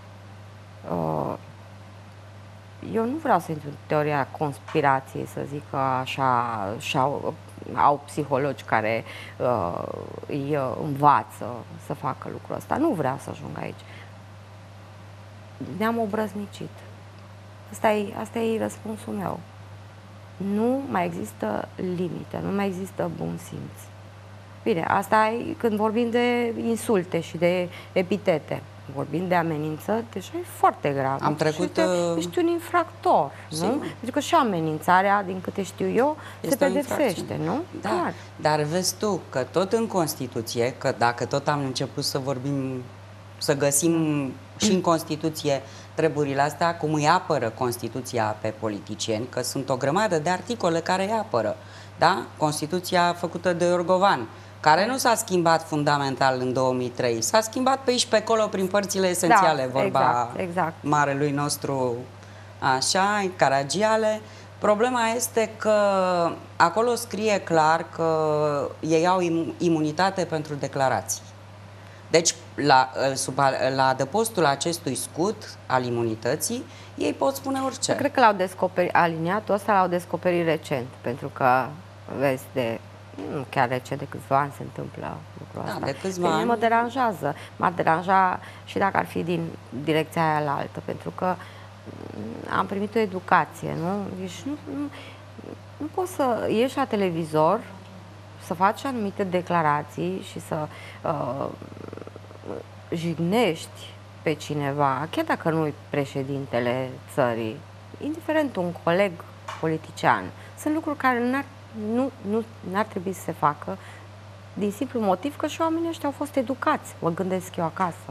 [SPEAKER 3] Eu nu vreau să intru în teoria conspirației, să zic că așa au psihologi care îi învață să facă lucrul ăsta. Nu vreau să ajung aici. Ne-am obrăznicit. Asta e răspunsul meu. Nu mai există limite, nu mai există bun simț. Bine, asta e când vorbim de insulte și de epitete. Vorbim de amenințări, deja e foarte grav.
[SPEAKER 2] Am trecut...
[SPEAKER 3] Ești un infractor, nu? Pentru că și amenințarea, din câte știu eu, se pedepsește, nu?
[SPEAKER 2] Da,
[SPEAKER 3] clar.
[SPEAKER 2] dar vezi tu că tot în Constituție, că dacă tot am început să vorbim, să găsim și în Constituție treburile astea, cum îi apără Constituția pe politicieni, că sunt o grămadă de articole care îi apără, da? Constituția făcută de Iorgovan, care nu s-a schimbat fundamental în 2003, s-a schimbat pe aici pe acolo prin părțile esențiale,
[SPEAKER 3] Da,
[SPEAKER 2] vorba
[SPEAKER 3] exact.
[SPEAKER 2] marelui nostru, așa, Caragiale. Problema este că acolo scrie clar că ei au imunitate pentru declarații. Deci, la adăpostul acestui scut al imunității, ei pot spune orice.
[SPEAKER 3] Eu cred că l-au descoperit, aliniatul ăsta l-au descoperit recent, pentru că, vezi, nu chiar recent, de câțiva ani se întâmplă lucrul ăsta.
[SPEAKER 2] De câțiva ani.
[SPEAKER 3] Mă deranjează. M-ar deranja și dacă ar fi din direcția aia la altă, pentru că am primit o educație, nu? Deci nu poți să ieși la televizor, să faci anumite declarații și să jignești pe cineva, chiar dacă nu e președintele țării, indiferent un coleg politician. Sunt lucruri care n-ar trebui să se facă din simplu motiv că și oamenii ăștia au fost educați, mă gândesc eu acasă.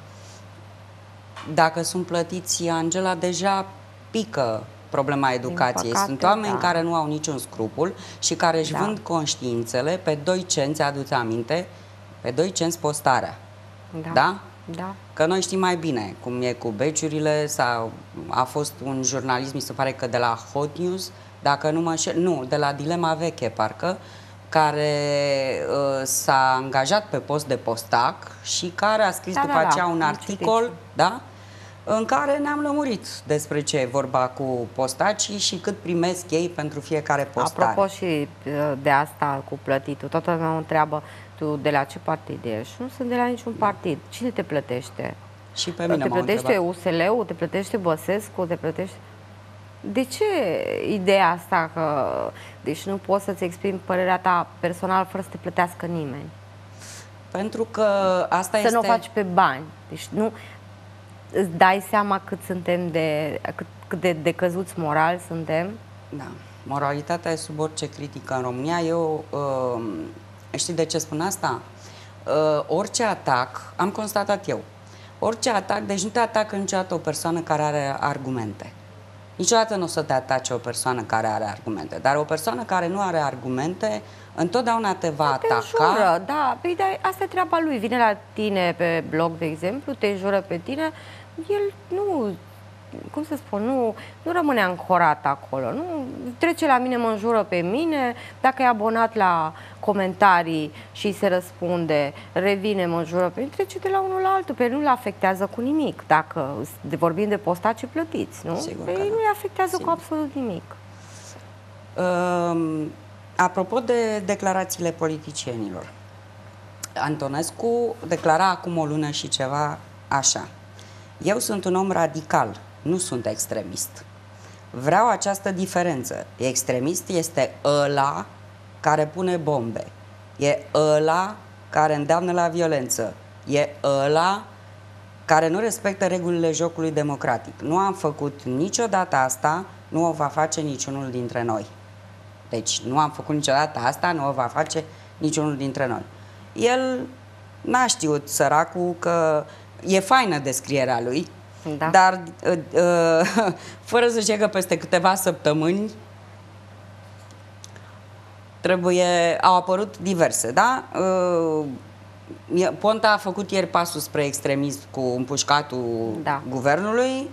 [SPEAKER 2] Dacă sunt plătiți, Angela, deja pică problema educației.
[SPEAKER 3] Păcate,
[SPEAKER 2] sunt oameni care nu au niciun scrupul și care își vând conștiințele pe 2 cenți, adu-ți aminte, pe 2 cenți postarea. Da?
[SPEAKER 3] Da.
[SPEAKER 2] Că noi știm mai bine cum e cu beciurile, a fost un jurnalist, mi se pare că de la Hot News, dacă nu mă înșel, nu, de la Dilema Veche, parcă, care s-a angajat pe post de postac și care a scris după aceea un articol, da? În care ne-am lămurit despre ce e vorba cu postacii și cât primesc ei pentru fiecare postare.
[SPEAKER 3] Apropo și de asta cu plătitul, toată lumea mă întreabă, tu tu de la ce partid ești. Nu sunt de la niciun partid. Cine te plătește?
[SPEAKER 2] Și pe mine
[SPEAKER 3] Te
[SPEAKER 2] m-au
[SPEAKER 3] plătește
[SPEAKER 2] întrebat.
[SPEAKER 3] USL-ul, te plătește Băsescu, te plătește... De ce ideea asta că... Deci nu poți să-ți exprimi părerea ta personal fără să te plătească nimeni?
[SPEAKER 2] Pentru că asta
[SPEAKER 3] Să
[SPEAKER 2] este...
[SPEAKER 3] nu o faci pe bani. Deci nu... Îți dai seama cât suntem cât de căzuți moral suntem?
[SPEAKER 2] Da. Moralitatea e sub orice critică în România. Eu, știi de ce spun asta? Orice atac, am constatat eu, orice atac, deci nu te atacă niciodată o persoană care are argumente. Niciodată nu o să te atace o persoană care are argumente, dar o persoană care nu are argumente, întotdeauna te va
[SPEAKER 3] Te
[SPEAKER 2] ataca.
[SPEAKER 3] înjură, da. Păi, asta e treaba lui. Vine la tine pe blog, de exemplu, te înjură pe tine, el nu... Cum să spun, nu rămâne ancorat acolo, nu trece la mine, mă înjură pe mine, dacă e abonat la comentarii și se răspunde, revine, mă înjură pe mine, trece de la unul la altul, pe el nu-l afectează cu nimic, dacă vorbim de postaci plătiți, nu?
[SPEAKER 2] Sigur
[SPEAKER 3] Pe
[SPEAKER 2] că
[SPEAKER 3] ei
[SPEAKER 2] da.
[SPEAKER 3] nu-i afectează
[SPEAKER 2] Sigur.
[SPEAKER 3] cu absolut nimic.
[SPEAKER 2] Apropo de declarațiile politicienilor, Antonescu declara acum o lună și ceva așa: eu sunt un om radical, nu sunt extremist. Vreau această diferență. Extremist este ăla care pune bombe, e ăla care îndeamnă la violență, e ăla care nu respectă regulile jocului democratic. Nu am făcut niciodată asta, nu o va face niciunul dintre noi. Deci nu am făcut niciodată asta, nu o va face niciunul dintre noi. El n-a știut, săracul, că e faină descrierea lui,
[SPEAKER 3] Da.
[SPEAKER 2] dar fără să zice că peste câteva săptămâni au apărut diverse, da? Ponta a făcut ieri pasul spre extremism cu împușcatul guvernului,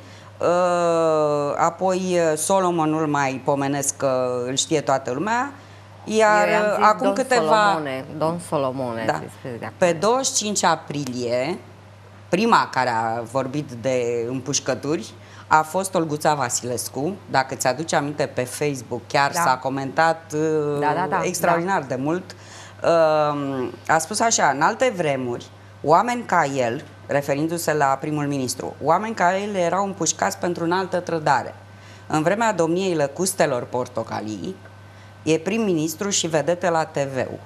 [SPEAKER 2] apoi Solomonul mai pomenesc că îl știe toată lumea, iar acum
[SPEAKER 3] Don
[SPEAKER 2] câteva...
[SPEAKER 3] Don Solomone.
[SPEAKER 2] Da. Pe 25 aprilie, prima care a vorbit de împușcături a fost Olguța Vasilescu. Dacă ți-aduci aminte, pe Facebook chiar s-a comentat extraordinar de mult. A spus așa: în alte vremuri, oameni ca el, referindu-se la primul ministru, oameni ca el erau împușcați pentru înaltă trădare. În vremea domniei lăcustelor portocalii, e prim-ministru și vedete la TV-ul.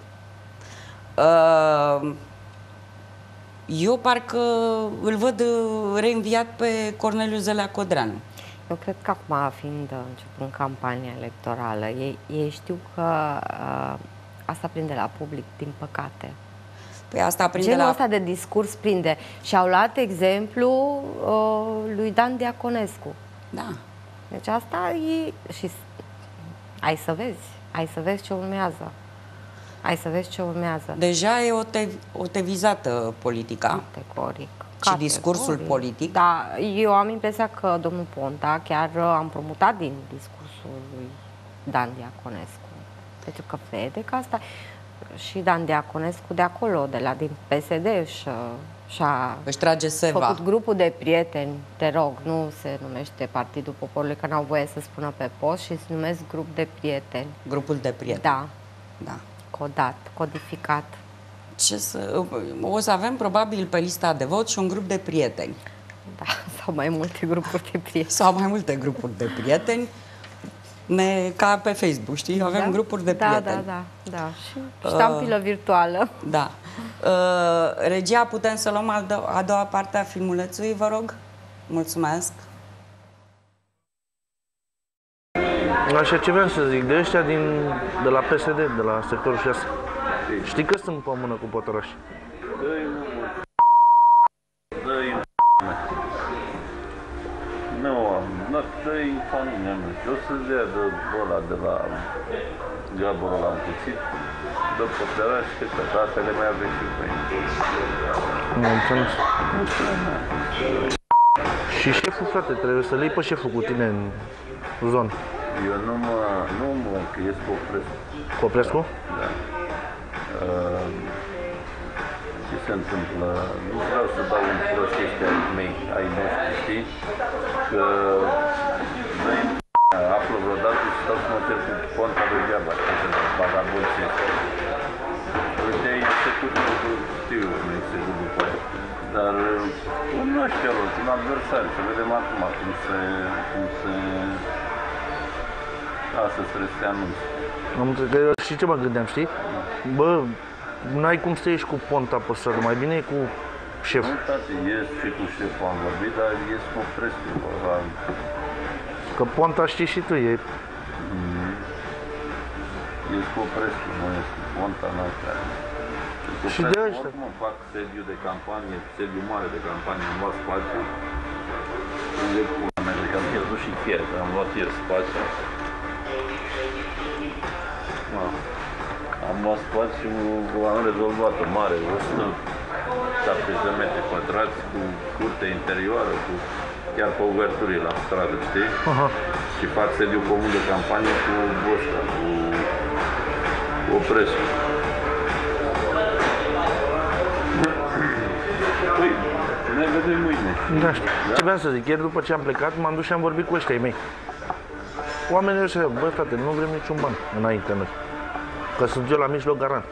[SPEAKER 2] Eu parcă îl văd reînviat pe Corneliu Zelea Codreanu.
[SPEAKER 3] Eu cred că acum, fiind începând campania electorală, ei știu că asta prinde la public, din păcate.
[SPEAKER 2] Păi asta prinde
[SPEAKER 3] genul ăsta de discurs prinde. Și au luat exemplu lui Dan Diaconescu.
[SPEAKER 2] Da.
[SPEAKER 3] Deci asta e... Și ai să vezi ce urmează. Hai să vezi ce urmează.
[SPEAKER 2] Deja e o tevizată politica.
[SPEAKER 3] Categoric.
[SPEAKER 2] Și discursul politic.
[SPEAKER 3] Da, eu am impresia că domnul Ponta chiar am promutat din discursul lui Dan Diaconescu. Pentru că vede că asta... Și Dan Diaconescu de acolo, din PSD,
[SPEAKER 2] își trage seva.
[SPEAKER 3] Făcut grupul de prieteni, te rog, nu se numește Partidul Poporului, că n-au voie să spună pe post, și se numesc grup de prieteni.
[SPEAKER 2] Grupul de prieteni.
[SPEAKER 3] Da.
[SPEAKER 2] Da.
[SPEAKER 3] Codat, codificat.
[SPEAKER 2] O să avem probabil pe lista de vot și un grup de prieteni.
[SPEAKER 3] Da, sau mai multe grupuri de prieteni.
[SPEAKER 2] Sau mai multe grupuri de prieteni. Ca pe Facebook, știi? Avem grupuri de prieteni.
[SPEAKER 3] Da. Și ștampilă virtuală.
[SPEAKER 2] Da. Regia, putem să luăm a doua parte a filmulețului, vă rog? Mulțumesc.
[SPEAKER 4] Așa ce vreau să zic, de ăștia de la PSD, de la sectorul 6, știi că sunt pe mână cu Pătăraș?
[SPEAKER 5] Nu, dă-i în familia mea. O să-ți dea de ăla de la Gaborul l-am puțit, de Pătăraș, că datele mai avem și pe ei.
[SPEAKER 4] Nu înțeles. Și șeful, frate, trebuie să-l iei pe șeful cu tine în zonă.
[SPEAKER 5] Eu nu mă încheiesc cu Oprescu.
[SPEAKER 4] Oprescu?
[SPEAKER 5] Da. Ce se întâmplă? Nu vreau să dau un prost ăștia ai noștri, știi? Că noi află vreodată și stau să mă cer cu Ponta degeaba, că se bagabonții ăștia. Uite, ai făcut Nu știu, sunt adversari, să vedem acum cum se... Astăzi trebuie să se anunțe.
[SPEAKER 4] Am înțeles că eu și ce mă gândeam, știi? Bă, n-ai cum să ieși cu Ponta pe stradă, mai bine e cu șef.
[SPEAKER 5] Nu, tati, ies și cu șeful am vorbit, dar ies cu Oprescu.
[SPEAKER 4] Că Ponta știi și tu, e...
[SPEAKER 5] Ies cu Oprescu, nu ies cu Ponta, n-ai care.
[SPEAKER 4] Și de ăștia.
[SPEAKER 5] Oricum îmi fac sediu de campanie, sediu mare de campanie, am luat spațiu. Unde pula mea, că am pierdut și ieri, că am luat ieri spațiu. Am luat spațiu, am rezolvat-o mare, 170 de metri pătrați, cu curte interioară, cu chiar pe uverturii la stradă, știi? Și fac sediu comun de campanie cu Bosca, cu Oprescu. Păi, ne vedem mâine.
[SPEAKER 4] Da, știu. Ce vreau să zic, ieri după ce am plecat, m-am dus și am vorbit cu ăștia mei. Oamenii ăștia, băi frate, nu vrem niciun ban înainte noi. Că sunt eu la mijloc garant.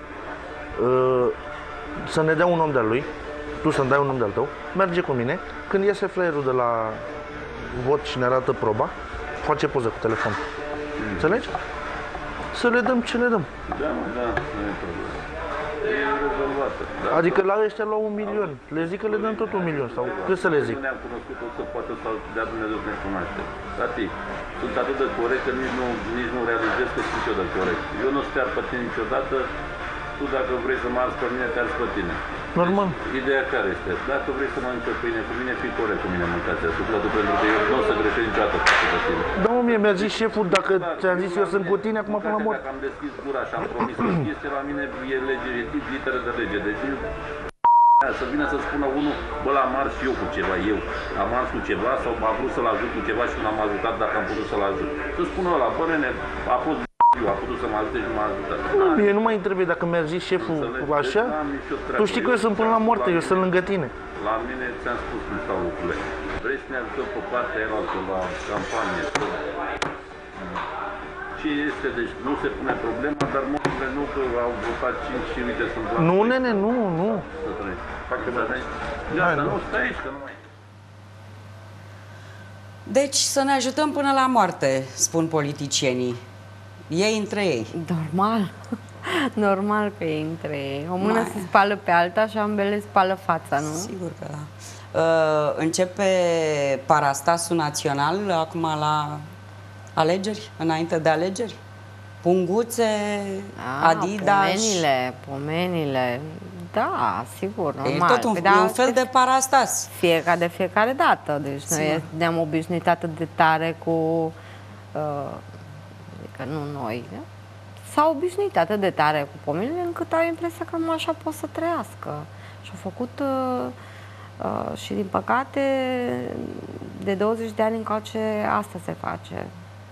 [SPEAKER 4] Să ne dea un om de-al lui, tu să-mi dai un om de-al tău, merge cu mine, când iese flyerul de la vot și ne arată proba, face poză cu telefon. Înțelegi? Să le dăm ce le dăm.
[SPEAKER 5] Da, da, nu e problemă. E rezolvată. Da.
[SPEAKER 4] Adică la ăștia luau 1 milion, le zic că le dăm tot 1 milion, sau cât să le zic?
[SPEAKER 5] Nu ne-am cunoscut, o să poate să dea Dumnezeu să ne cunoaște. Tati, sunt atât de corect că nici nu realizez că sunt eu de corect. Eu nu te-ar pe tine niciodată, tu dacă vrei să mă arzi pe mine, te-arzi pe tine.
[SPEAKER 4] Normal.
[SPEAKER 5] Ideea care este? Dacă vrei să mănânci o pâine cu mine, fii corect cu mine în mâncația sufletul, pentru că eu nu o să greșesc niciodată față de tine.
[SPEAKER 4] Da, mă, mie mi-a zis șeful, dacă ți-am zis eu sunt cu tine, acum până la mort.
[SPEAKER 5] Dacă am deschis gura și am promis o chestie, la mine e lege, e literă de lege. Deci să vină să spună unul, bă, l-am ars și eu cu ceva, am ars cu ceva sau am vrut să-l ajut cu ceva și nu am ajutat dacă am putut să-l ajut. Să spună ăla, bă, nene, a fost a putut să mă ajute și nu m-a ajutat.
[SPEAKER 4] Mie nu mai trebuie dacă mi-a zis șeful așa. Tu știi că eu sunt până la moarte, eu sunt lângă tine.
[SPEAKER 5] La mine ți-am spus cum stau lucrurile. Vrei să ne ajutăm pe partea aia altă, la campanie, ce este, deci nu se pune problema, dar modurile nu că au votat 5 și uite sunt la...
[SPEAKER 4] Nu, nene, nu.
[SPEAKER 5] Să trăiești. Fac că să trăiești. Gata, nu, stai aici, că nu mai...
[SPEAKER 2] Deci să ne ajutăm până la moarte, spun politicienii. Ei între ei.
[SPEAKER 3] Normal. Normal că e între ei. O mână se spală pe alta și ambele spală fața, nu?
[SPEAKER 2] Sigur că da. Începe parastasul național acum la alegeri, înainte de alegeri? Punguțe, Adidas...
[SPEAKER 3] Pomenile. Da, sigur, normal.
[SPEAKER 2] E tot un fel de parastas.
[SPEAKER 3] De fiecare dată. Deci noi ne-am obișnuit atât de tare cu... adică nu noi, da? S-au obișnuit atât de tare cu pomenile încât au impresia că numai așa pot să trăiască. Și au făcut și din păcate de 20 de ani încoace asta se face.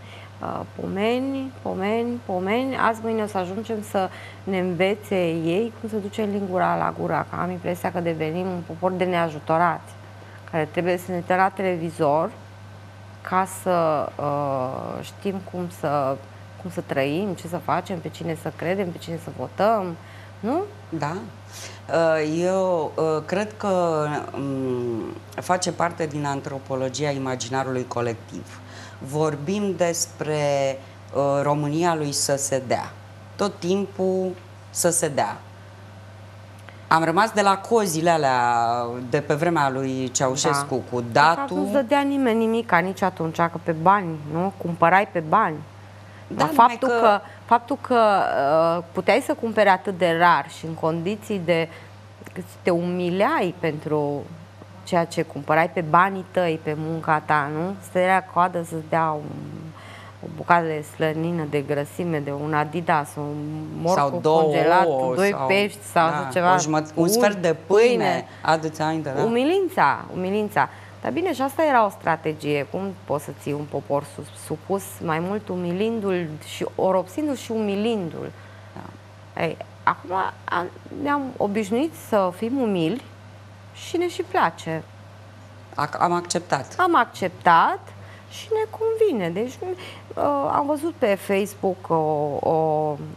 [SPEAKER 3] Pomeni, azi mâine o să ajungem să ne învețe ei cum să duce lingura la gură, că am impresia că devenim un popor de neajutorați, care trebuie să ne uităm la televizor ca să știm cum să trăim, ce să facem, pe cine să credem, pe cine să votăm, nu?
[SPEAKER 2] Da. Eu cred că face parte din antropologia imaginarului colectiv. Vorbim despre România lui să se dea. Tot timpul să se dea. Am rămas de la cozile alea de pe vremea lui Ceaușescu cu datul.
[SPEAKER 3] Nu-ți dădea nimeni nimica nici atunci, că pe bani, nu? Cumpărai pe bani.
[SPEAKER 2] Da,
[SPEAKER 3] dar faptul că puteai să cumperi atât de rar și în condiții de că te umileai pentru ceea ce cumpărai pe banii tăi, pe munca ta, nu? Stărea coadă să-ți dea o bucată de slănină, de grăsime, de un Adidas, un morcov congelat, 2 pești sau ceva.
[SPEAKER 2] Un sfert de pâine. Adu-ți aminte, da?
[SPEAKER 3] Umilința. Dar bine, și asta era o strategie. Cum poți să ții un popor supus mai mult umilindu-l și oropsindu-l și umilindu-l? Da. Ei, acum ne-am obișnuit să fim umili și ne și place.
[SPEAKER 2] Am acceptat.
[SPEAKER 3] Am acceptat și ne convine. Deci am văzut pe Facebook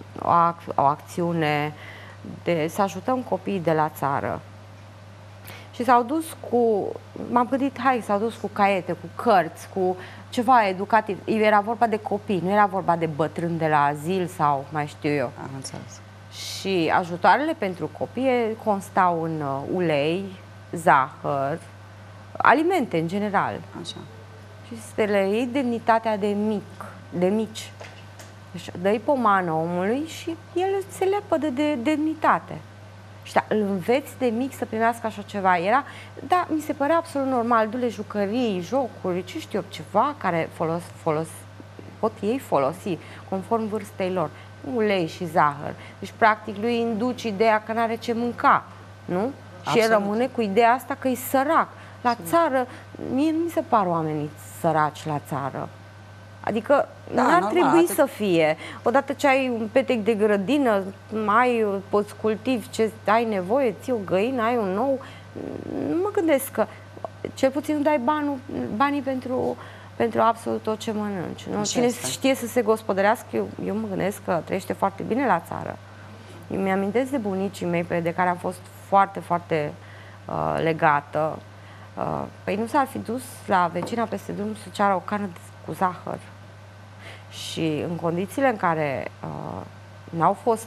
[SPEAKER 3] o acțiune de să ajutăm copiii de la țară. Și s-au dus cu, m-am gândit, hai, s-au dus cu caiete, cu cărți, cu ceva educativ. Era vorba de copii, nu era vorba de bătrâni de la azil sau mai știu eu.
[SPEAKER 2] Am înțeles.
[SPEAKER 3] Și ajutoarele pentru copii constau în ulei, zahăr, alimente în general.
[SPEAKER 2] Așa.
[SPEAKER 3] Și să le iei demnitatea de mici. Deci dă-i pomană omului și el se lepădă de demnitate. Și îl înveți de mic să primească așa ceva. Da, mi se părea absolut normal, du-le jucării, jocuri, ce știu eu, ceva care pot ei folosi conform vârstei lor. Ulei și zahăr. Deci, practic, lui induci ideea că n-are ce mânca, nu? Și el rămâne cu ideea asta că e sărac. La țară, mie nu mi se par oamenii săraci la țară. Adică n-ar trebui să fie. Odată ce ai un petec de grădină, poți cultivi ce ai nevoie, ții o găină, ai un ou, nu mă gândesc că cel puțin nu dai banii pentru absolut tot ce mănânci. Nu? Cine știe să se gospodărească, eu mă gândesc că trăiește foarte bine la țară. Eu mi-amintesc de bunicii mei de care am fost foarte, foarte legată. Păi nu s-ar fi dus la vecina peste drum să ceară o cană cu zahăr. Și în condițiile în care n-au fost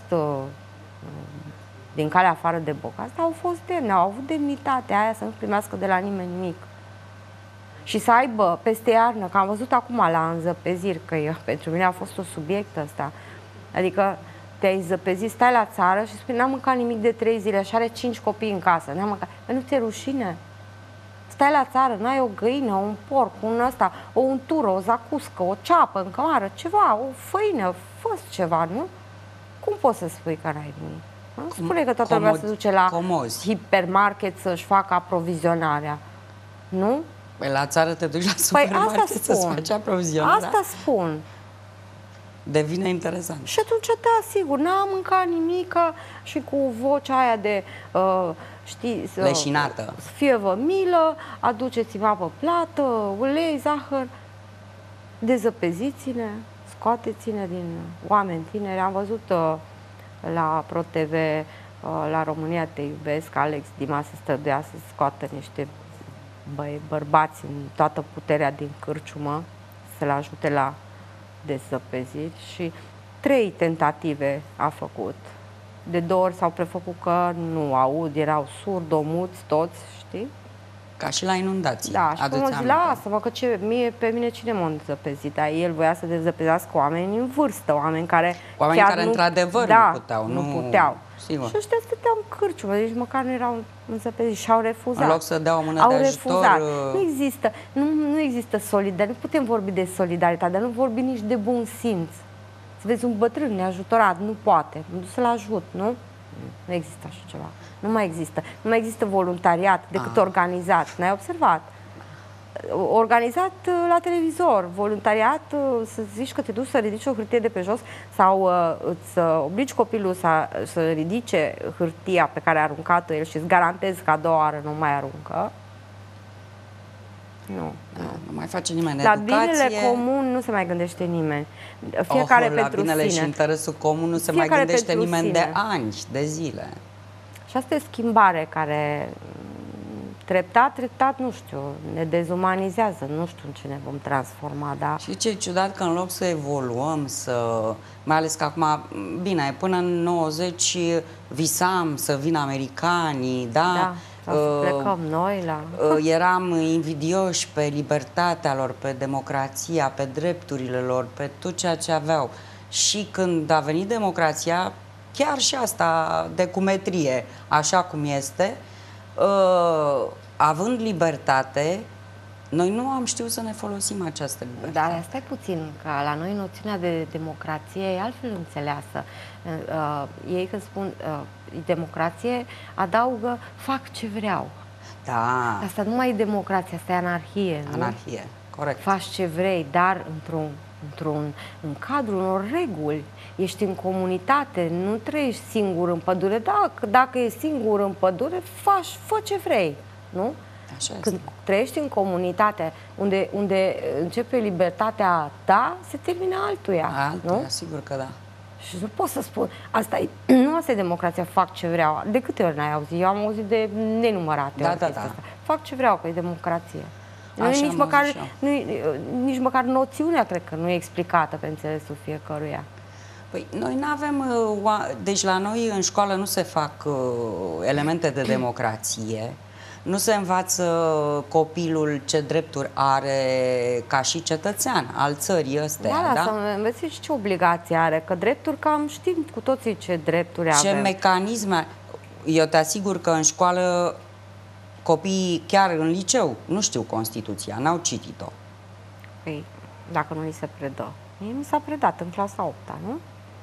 [SPEAKER 3] din calea afară de bogați, au fost au avut demnitatea aia să nu primească de la nimeni nimic. Și să aibă peste iarnă, că am văzut acum la înzăpeziri, că pentru mine a fost un subiect ăsta. Adică te-ai zăpezit, stai la țară și spui, n-am mâncat nimic de 3 zile și are 5 copii în casă. N-am mâncat. Nu ți-e rușine? Stai la țară, n-ai o găină, un porc, o untură, o zacuscă, o ceapă în cămară, ceva, o făină, fă ceva, nu? Cum poți să spui că n-ai nimic? Nu spune că toată lumea se duce la hipermarket să-și facă aprovizionarea, nu?
[SPEAKER 2] Păi la țară te duci la supermarket să-ți faci aprovizionarea?
[SPEAKER 3] Asta spun.
[SPEAKER 2] Devine interesant.
[SPEAKER 3] Și atunci, da, sigur, n-am mâncat nimica și cu vocea aia de, știi,
[SPEAKER 2] leșinată.
[SPEAKER 3] Fie-vă milă, aduceți-mi apă plată, ulei, zahăr, dezăpeziți-ne, scoateți-ne din oameni tineri. Am văzut la ProTV, la România Te Iubesc, Alex Dima se străduia să scoată niște bărbați în toată puterea din cârciumă, să-l ajute la dezăpeziri și 3 tentative a făcut. De 2 ori s-au prefăcut că nu aud, erau surdomuți toți, știi?
[SPEAKER 2] Ca și la inundații.
[SPEAKER 3] Da, și cum zic, lasă-mă, că pe mine cine m-a dezăpezit? Dar el voia să dezăpezească oameni în vârstă, oameni care
[SPEAKER 2] într-adevăr nu puteau.
[SPEAKER 3] Nu puteau.
[SPEAKER 2] Sigur.
[SPEAKER 3] Și ăștia stăteau în cârciumă, deci măcar nu erau înzăpeziți și au refuzat.
[SPEAKER 2] În loc să dea o mână de ajutor...
[SPEAKER 3] Nu există solidaritate, nu putem vorbi de solidaritate, dar nu vorbim nici de bun simț. Să vezi un bătrân neajutorat, nu poate, mă duc să-l ajut, nu? Nu există așa ceva. Nu mai există. Nu mai există voluntariat decât organizat. N-ai observat? Organizat la televizor, voluntariat, să zici că te duci să ridici o hârtie de pe jos sau să obligi copilul să ridice hârtia pe care a aruncat-o el și îți garantezi că a doua oară nu mai aruncă. Nu
[SPEAKER 2] mai face nimeni
[SPEAKER 3] la
[SPEAKER 2] educație.
[SPEAKER 3] binele comun nu se mai gândește nimeni. Fiecare pentru
[SPEAKER 2] la binele
[SPEAKER 3] sine.
[SPEAKER 2] și interesul comun nu se mai gândește nimeni de ani, de zile.
[SPEAKER 3] Și asta e schimbare care treptat, nu știu, ne dezumanizează, nu știu în ce ne vom transforma, dar...
[SPEAKER 2] Și ce ciudat că în loc să evoluăm, mai ales că acum, bine, până în 90 visam să vină americanii, da?
[SPEAKER 3] Să plecăm noi la...
[SPEAKER 2] Eram invidioși pe libertatea lor, pe democrația, pe drepturile lor, pe tot ceea ce aveau. Și când a venit democrația, chiar și asta de cumetrie, așa cum este, având libertate, noi nu am știut să ne folosim această libertate.
[SPEAKER 3] Dar stai puțin, că la noi noțiunea de democrație e altfel înțeleasă. Ei când spun democrație, adaugă fac ce vreau.
[SPEAKER 2] Da.
[SPEAKER 3] Asta nu mai e democrație, asta e anarhie.
[SPEAKER 2] Anarhie, corect.
[SPEAKER 3] Faci ce vrei, dar în cadrul unor reguli. Ești în comunitate, nu trăiești singur în pădure. Dacă e singur în pădure, fă ce vrei, nu?
[SPEAKER 2] Așa este.
[SPEAKER 3] Când trăiești în comunitate unde începe libertatea ta, se termină altuia.
[SPEAKER 2] Nu? Sigur că da.
[SPEAKER 3] Și nu pot să spun, nu asta e democrația, fac ce vreau. De câte ori n-ai auzit? Eu am auzit de nenumărate ori chestia asta. Fac ce vreau, că e democrație. Nici măcar noțiunea, cred că nu e explicată pe înțelesul fiecăruia.
[SPEAKER 2] Păi, noi nu avem, deci la noi în școală nu se fac elemente de democrație, nu se învață copilul ce drepturi are ca și cetățean al țării ăstea.
[SPEAKER 3] Da, să înveți și ce obligații are, că drepturi cam știm cu toții ce drepturi avem.
[SPEAKER 2] Ce mecanisme, eu te asigur că în școală copiii, chiar în liceu, nu știu Constituția, n-au citit-o.
[SPEAKER 3] Păi, dacă nu li se predă. Mie mi s-a predat în clasa 8-a, nu?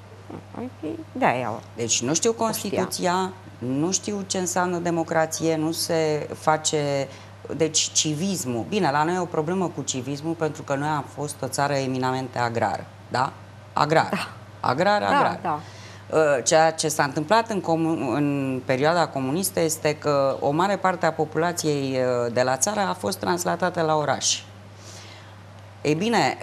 [SPEAKER 3] De-aia.
[SPEAKER 2] Deci nu știu Constituția, nu știu ce înseamnă democrație, nu se face... Deci civismul. Bine, la noi e o problemă cu civismul pentru că noi am fost o țară eminamente agrară. Da? Agrar. Da. Agrar.
[SPEAKER 3] Da.
[SPEAKER 2] Ceea ce s-a întâmplat în perioada comunistă este că o mare parte a populației de la țară a fost translatată la oraș. Ei bine,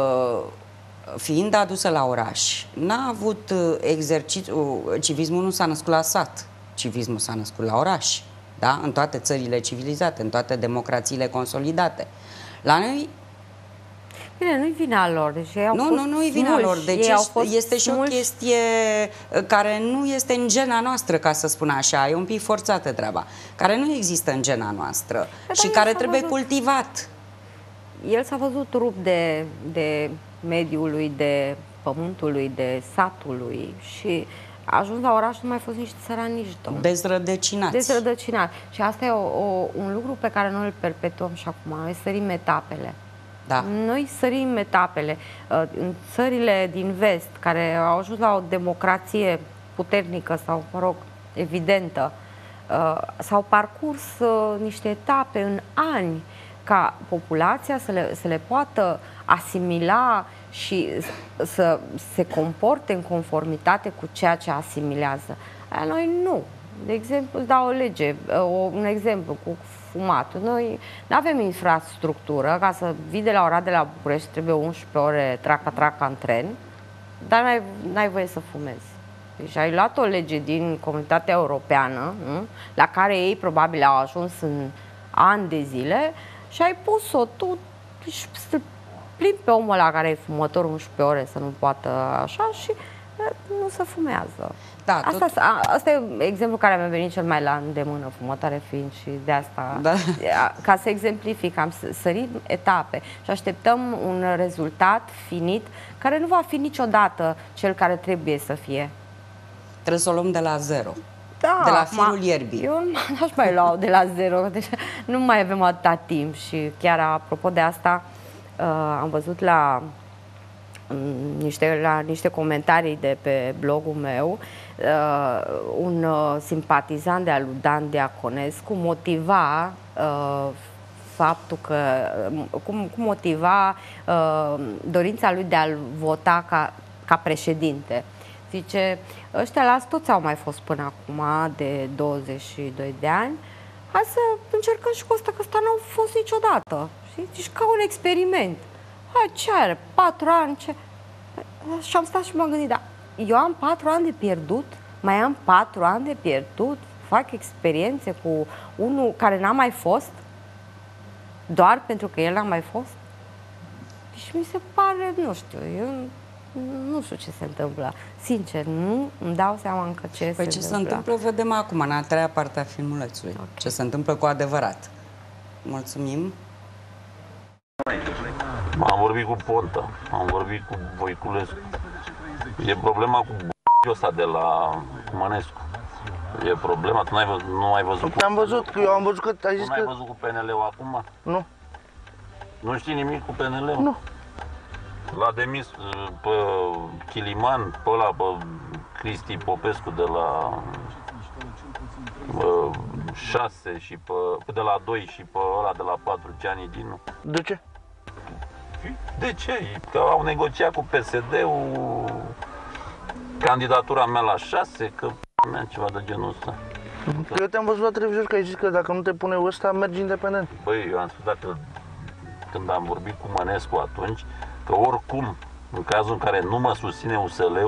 [SPEAKER 2] fiind adusă la oraș, n-a avut exercițiu, civismul nu s-a născut la sat, civismul s-a născut la oraș, da? În toate țările civilizate, în toate democrațiile consolidate. La noi...
[SPEAKER 3] Bine, nu-i vina lor, deci ei au fost
[SPEAKER 2] nu-i vina lor, deci este și o chestie care nu este în gena noastră, ca să spun așa, e un pic forțată treaba, care nu există în gena noastră și care trebuie cultivat.
[SPEAKER 3] El s-a văzut rupt de mediului, de pământului, de satului și a ajuns la oraș, nu mai fost niște țărani, nici domn.
[SPEAKER 2] Dezrădăcinați.
[SPEAKER 3] Dezrădăcinați. Și asta e un lucru pe care noi îl perpetuăm și acum. Noi sărim etapele.
[SPEAKER 2] Da.
[SPEAKER 3] Noi sărim etapele. În țările din vest, care au ajuns la o democrație puternică sau, mă rog, evidentă, s-au parcurs niște etape în ani ca populația să le poată asimila și să se comporte în conformitate cu ceea ce asimilează. Aia noi nu. De exemplu, îți dau o lege, un exemplu cu fumatul. Noi nu avem infrastructură ca să vii de la Oradea la București, trebuie 11 ore traca-traca în tren, dar n-ai voie să fumezi. Deci ai luat o lege din Comunitatea Europeană, nu? La care ei probabil au ajuns în ani de zile și ai pus-o tu și să plimbi pe omul ăla care e fumător 11 ore să nu poată așa și nu se fumează.
[SPEAKER 2] Da,
[SPEAKER 3] asta e exemplul care mi-a venit cel mai la îndemână, fumătoare fiind, și de asta, ca să exemplific, am sărit etape și așteptăm un rezultat finit care nu va fi niciodată cel care trebuie să fie.
[SPEAKER 2] Trebuie să o luăm de la zero.
[SPEAKER 3] Da,
[SPEAKER 2] de la firul ierbii.
[SPEAKER 3] Eu n-aș mai lua de la zero, deci nu mai avem atâta timp și chiar apropo de asta am văzut la niște comentarii de pe blogul meu un simpatizant de-al lui Dan Diaconescu motiva faptul că cum motiva dorința lui de a-l vota ca președinte. Zice, ăștia la toți au mai fost până acum de 22 de ani, hai să încercăm și cu ăsta, că ăsta n-au fost niciodată. Deci ca un experiment. Hai, ce are? 4 ani? Ce? Și am stat și m-am gândit, dar eu am 4 ani de pierdut? Mai am 4 ani de pierdut? Fac experiențe cu unul care n-a mai fost? Doar pentru că el n-a mai fost? Și mi se pare, nu știu, eu nu știu ce se întâmplă. Sincer, nu îmi dau seama încă ce se întâmplă.
[SPEAKER 2] Ce se întâmplă vedem acum, în a treia parte a filmulețului. Okay. Ce se întâmplă cu adevărat. Mulțumim.
[SPEAKER 5] Am vorbit cu Ponta, am vorbit cu Voiculescu. E problema cu ăsta de la Mănescu. E problema, tu nu ai văzut cu...
[SPEAKER 4] Am văzut, eu am văzut că ai zis că...
[SPEAKER 5] Nu ai văzut cu PNL-ul acum?
[SPEAKER 4] Nu.
[SPEAKER 5] Nu știi nimic cu PNL-ul?
[SPEAKER 4] Nu.
[SPEAKER 5] L-a demis pe Chiliman, pe ăla, pe Cristi Popescu de la 6 și pe de la 2 și pe ăla de la 4, Gianni Dinu.
[SPEAKER 4] De ce?
[SPEAKER 5] De ce? Că au negociat cu PSD-ul candidatura mea la 6, că mea ceva de genul ăsta.
[SPEAKER 4] Eu te-am văzut la televizor că ai zis că dacă nu te pune ăsta, mergi independent.
[SPEAKER 5] Băi, eu am spus când am vorbit cu Mănescu atunci, că oricum, în cazul în care nu mă susține USL-ul,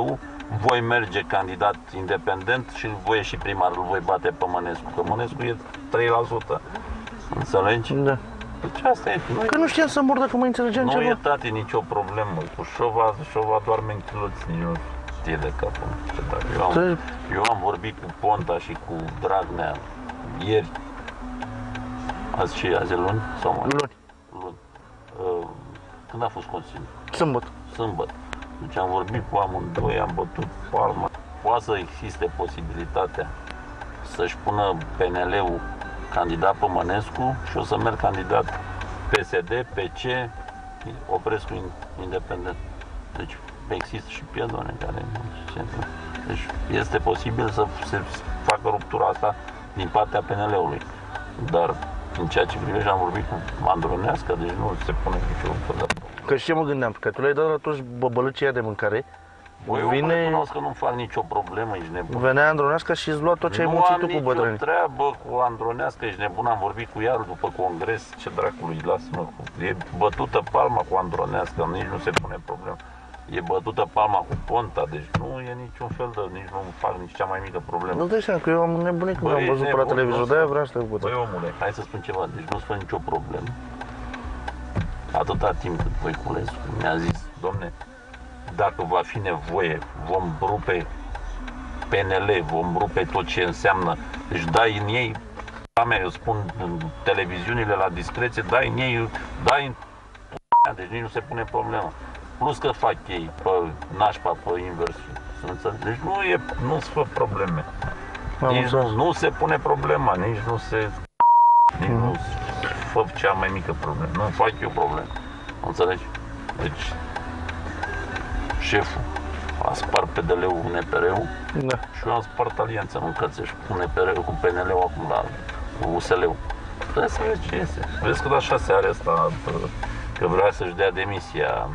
[SPEAKER 5] voi merge candidat independent și voi ieși primar, îl voi bate pe Mănescu, că Mănescu e 3%. Înțelegi?
[SPEAKER 4] Da.
[SPEAKER 5] Deci asta e.
[SPEAKER 4] Că nu știam să mor dacă mă înțelegeam
[SPEAKER 5] Nu
[SPEAKER 4] ceva.
[SPEAKER 5] e, tati, nicio problemă. Cu Șova doarme în chiloți, nici nu știe de capul. Eu am vorbit cu Ponta și cu Dragnea ieri. Azi ce e? Azi e luni? Sau mai? Luni. Când a fost Consiliul? Sâmbătă. Deci am vorbit cu amândoi, am bătut palma. Poate să existe posibilitatea să-și pună PNL-ul candidat pe Mănescu și o să merg candidat PSD, PC, Oprescu independent. Deci există și Piedone care deci este posibil să se facă ruptura asta din partea PNL-ului. Dar în ceea ce privește, am vorbit cu Andronească, deci nu se pune nicio problemă.
[SPEAKER 4] Că și ce mă gândeam, că tu le-ai dat atunci băbălăcia de mâncare.
[SPEAKER 5] Băi, eu mă recunosc că nu fac nicio problemă, ești nebun.
[SPEAKER 4] Venea Andronească și îți lua tot ce ai muncit tu cu bătrânii.
[SPEAKER 5] Nu am nicio treabă cu Andronească, ești nebun, am vorbit cu ea după congres, ce dracului, lasă-mă. E bătută palma cu Andronească, nici nu se pune problemă. E bătută palma cu Ponta, deci nu e niciun fel de, nici nu fac nici cea mai mică problemă.
[SPEAKER 4] Nu dai seama că eu am nebunit când am văzut pe la televizor, de-aia vreau să te văd.
[SPEAKER 5] Băi, omule, hai să spun ceva, deci nu-ți fă nicio problemă. Atâta timp cât Voiculescu mi-a zis, domne, dacă va fi nevoie, vom rupe PNL, vom rupe tot ce înseamnă. Deci dai în ei, mea, eu spun în televiziunile la discreție, dai în ei, dai în deci nici nu se pune problemă. Plus că fac ei pe nașpa, pe invers. Deci nu-ți fă probleme. Nici nu se pune problema, nici nu se... Nici nu fă cea mai mică problemă. Nu fac eu probleme. Înțelegi? Deci șeful a spart PDL-ul cu NPR-ul și eu am spart alianța, nu încălțești cu NPR-ul, cu PNL-ul acum la USL-ul. Trebuie să vezi ce este. Vezi că la 6 are asta, că vrea să-și dea demisia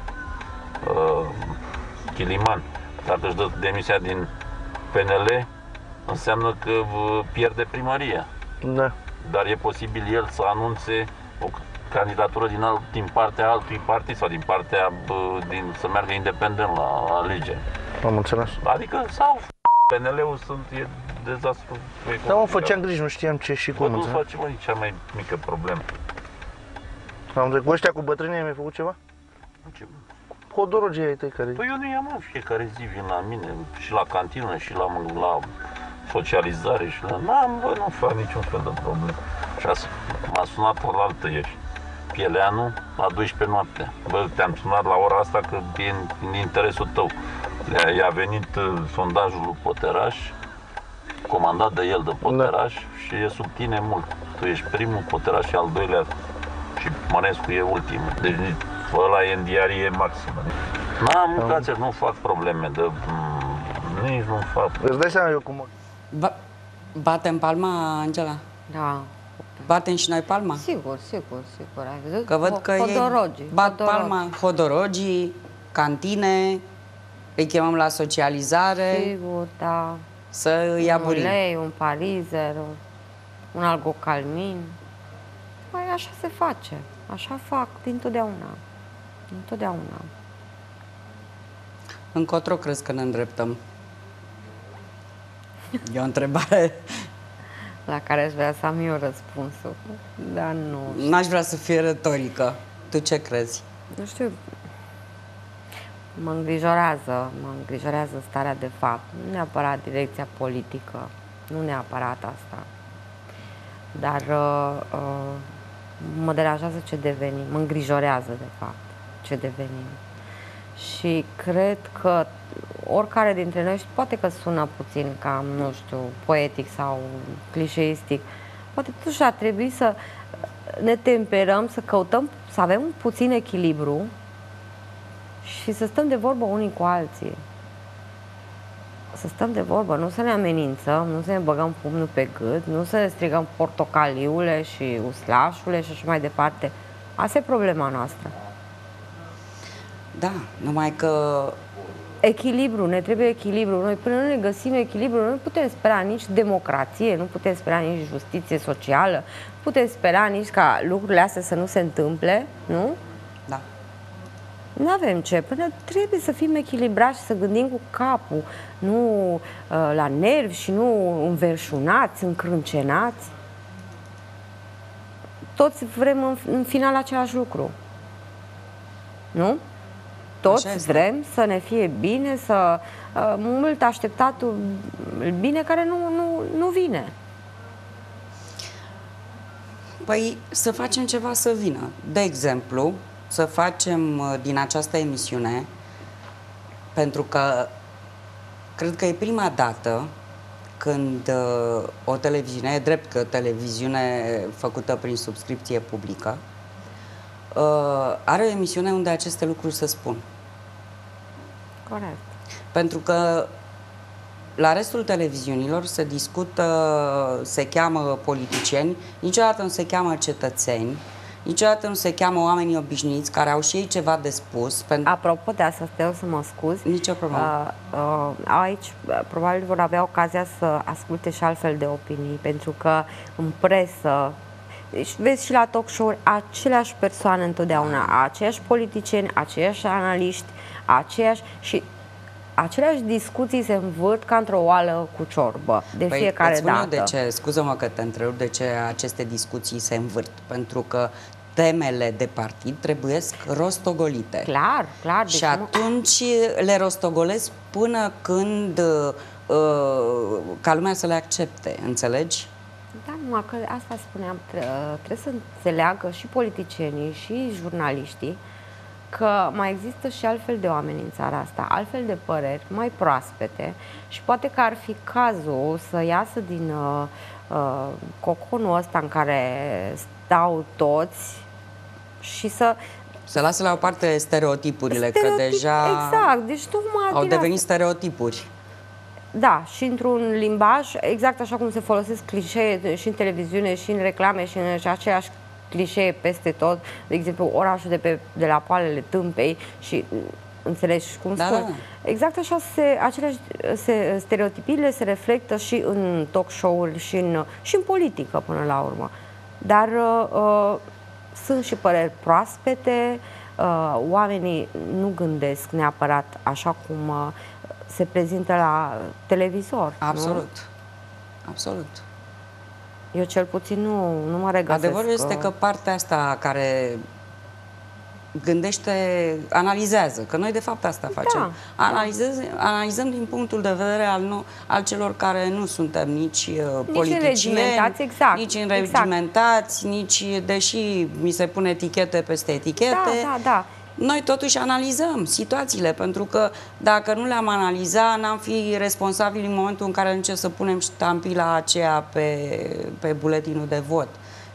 [SPEAKER 5] Chiliman. Dacă își dă demisia din PNL, înseamnă că pierde primăria.
[SPEAKER 4] Da.
[SPEAKER 5] Dar e posibil el să anunțe o candidatură din partea altui partid sau din partea să meargă independent la alegeri.
[SPEAKER 4] Am înțeles.
[SPEAKER 5] Adică sau PNL-ul e dezastru.
[SPEAKER 4] Da, mă, făceam griji, nu știam ce și cum.
[SPEAKER 5] Nu facem nici cea mai mică problemă.
[SPEAKER 4] Am trecut ăștia cu bătrânii, ai mai făcut ceva?
[SPEAKER 5] Ce?
[SPEAKER 4] Hodorogii ai tăi care...
[SPEAKER 5] Păi eu nu i-am, fiecare zi vin la mine, și la cantină, și la socializare, și la... nu fac niciun fel de problemă. Și m-a sunat o altă ieri, Pieleanu, la 12 noaptea. Bă, te-am sunat la ora asta că e în interesul tău. I-a venit sondajul lui Poteraș, comandat de el de Poteraș, și e sub tine mult. Tu ești primul, Poteraș e al doilea și Mănescu e ultimul. Deci ăla e în diarie maximă. Nu fac probleme, nici nu fac.
[SPEAKER 4] Îți dai seama eu cum...
[SPEAKER 2] Batem palma, Angela?
[SPEAKER 3] Da.
[SPEAKER 2] Batem și noi palma?
[SPEAKER 3] Sigur. Ai văzut?
[SPEAKER 2] Că văd că ei bat palma, hodorogii, cantine, îi chemăm la socializare.
[SPEAKER 3] Sigur, da.
[SPEAKER 2] Să îi aburim.
[SPEAKER 3] Un lei, un parizer, un algocalmin. Păi așa se face. Așa fac dintotdeauna.
[SPEAKER 2] Încotro crezi că ne îndreptăm? E o întrebare
[SPEAKER 3] la care aș vrea să am eu răspunsul, dar nu.
[SPEAKER 2] N-aș vrea să fie retorică. Tu ce crezi?
[SPEAKER 3] Nu știu. Mă îngrijorează starea de fapt. Nu neapărat direcția politică, nu neapărat asta. Dar mă deranjează ce devenim, mă îngrijorează de fapt ce devenim. Și cred că oricare dintre noi, și poate că sună puțin cam, nu știu, poetic sau clișeistic, poate totuși ar trebui să ne temperăm, să căutăm, să avem puțin echilibru și să stăm de vorbă unii cu alții. Să stăm de vorbă, nu să ne amenințăm, nu să ne băgăm pumnul pe gât, nu să ne strigăm portocaliule și uslașule și așa mai departe. Asta e problema noastră.
[SPEAKER 2] Da, numai că...
[SPEAKER 3] Echilibru, ne trebuie echilibru. Noi până nu ne găsim echilibru, nu putem spera nici democrație, nu putem spera nici justiție socială, nu putem spera nici ca lucrurile astea să nu se întâmple, nu?
[SPEAKER 2] Da.
[SPEAKER 3] Nu avem ce. Până trebuie să fim echilibrați și să gândim cu capul, nu la nervi și nu înverșunați, încrâncenați. Toți vrem în final același lucru. Nu? Toți vrem să ne fie bine, să mult așteptatul bine care nu vine.
[SPEAKER 2] Păi să facem ceva să vină. De exemplu, să facem din această emisiune, pentru că cred că e prima dată când o televiziune, e drept că televiziune făcută prin subscripție publică, are o emisiune unde aceste lucruri se spun.
[SPEAKER 3] Corect.
[SPEAKER 2] Pentru că la restul televiziunilor se discută, se cheamă politicieni, niciodată nu se cheamă cetățeni, niciodată nu se cheamă oamenii obișnuiți care au și ei ceva de spus.
[SPEAKER 3] Apropo de asta, Teo, să mă scuzi.
[SPEAKER 2] Nicio problemă.
[SPEAKER 3] Aici probabil vor avea ocazia să asculte și altfel de opinii, pentru că în presă, deci vezi și la talk show-uri, aceleași persoane întotdeauna, aceiași politicieni, aceiași analiști, aceleași discuții se învârt ca într-o oală cu ciorbă, de fiecare dată.
[SPEAKER 2] De ce, scuză-mă că te întrerup, de ce aceste discuții se învârt? Pentru că temele de partid trebuiesc rostogolite.
[SPEAKER 3] Clar, clar.
[SPEAKER 2] Și atunci le rostogolesc până când ca lumea să le accepte, înțelegi?
[SPEAKER 3] Da, numai că asta spuneam, trebuie să înțeleagă și politicienii și jurnaliștii că mai există și altfel de oameni în țara asta, altfel de păreri, mai proaspete și poate că ar fi cazul să iasă din coconul ăsta în care stau toți și să
[SPEAKER 2] lasă la o parte stereotipurile, că deja
[SPEAKER 3] exact, deci
[SPEAKER 2] au devenit stereotipuri.
[SPEAKER 3] Da, și într-un limbaj, exact așa cum se folosesc clișee și în televiziune, și în reclame, și în aceeași clișee peste tot, de exemplu, orașul de la poalele Tâmpei și înțelegi cum spun? Da. Exact așa, aceleași stereotipiile se reflectă și în talk show-uri și în politică până la urmă. Dar sunt și păreri proaspete, oamenii nu gândesc neapărat așa cum se prezintă la televizor.
[SPEAKER 2] Absolut.
[SPEAKER 3] Nu?
[SPEAKER 2] Absolut.
[SPEAKER 3] Eu cel puțin nu mă regăsesc.
[SPEAKER 2] Adevărul este că partea asta care gândește, analizează, că noi de fapt asta facem. Da, analizăm din punctul de vedere al celor care nu suntem nici politicieni,
[SPEAKER 3] exact,
[SPEAKER 2] nici înregimentați, nici, deși mi se pune etichete peste etichete,
[SPEAKER 3] da.
[SPEAKER 2] Noi totuși analizăm situațiile, pentru că dacă nu le-am analizat, n-am fi responsabili în momentul în care încep să punem ștampila aceea pe buletinul de vot.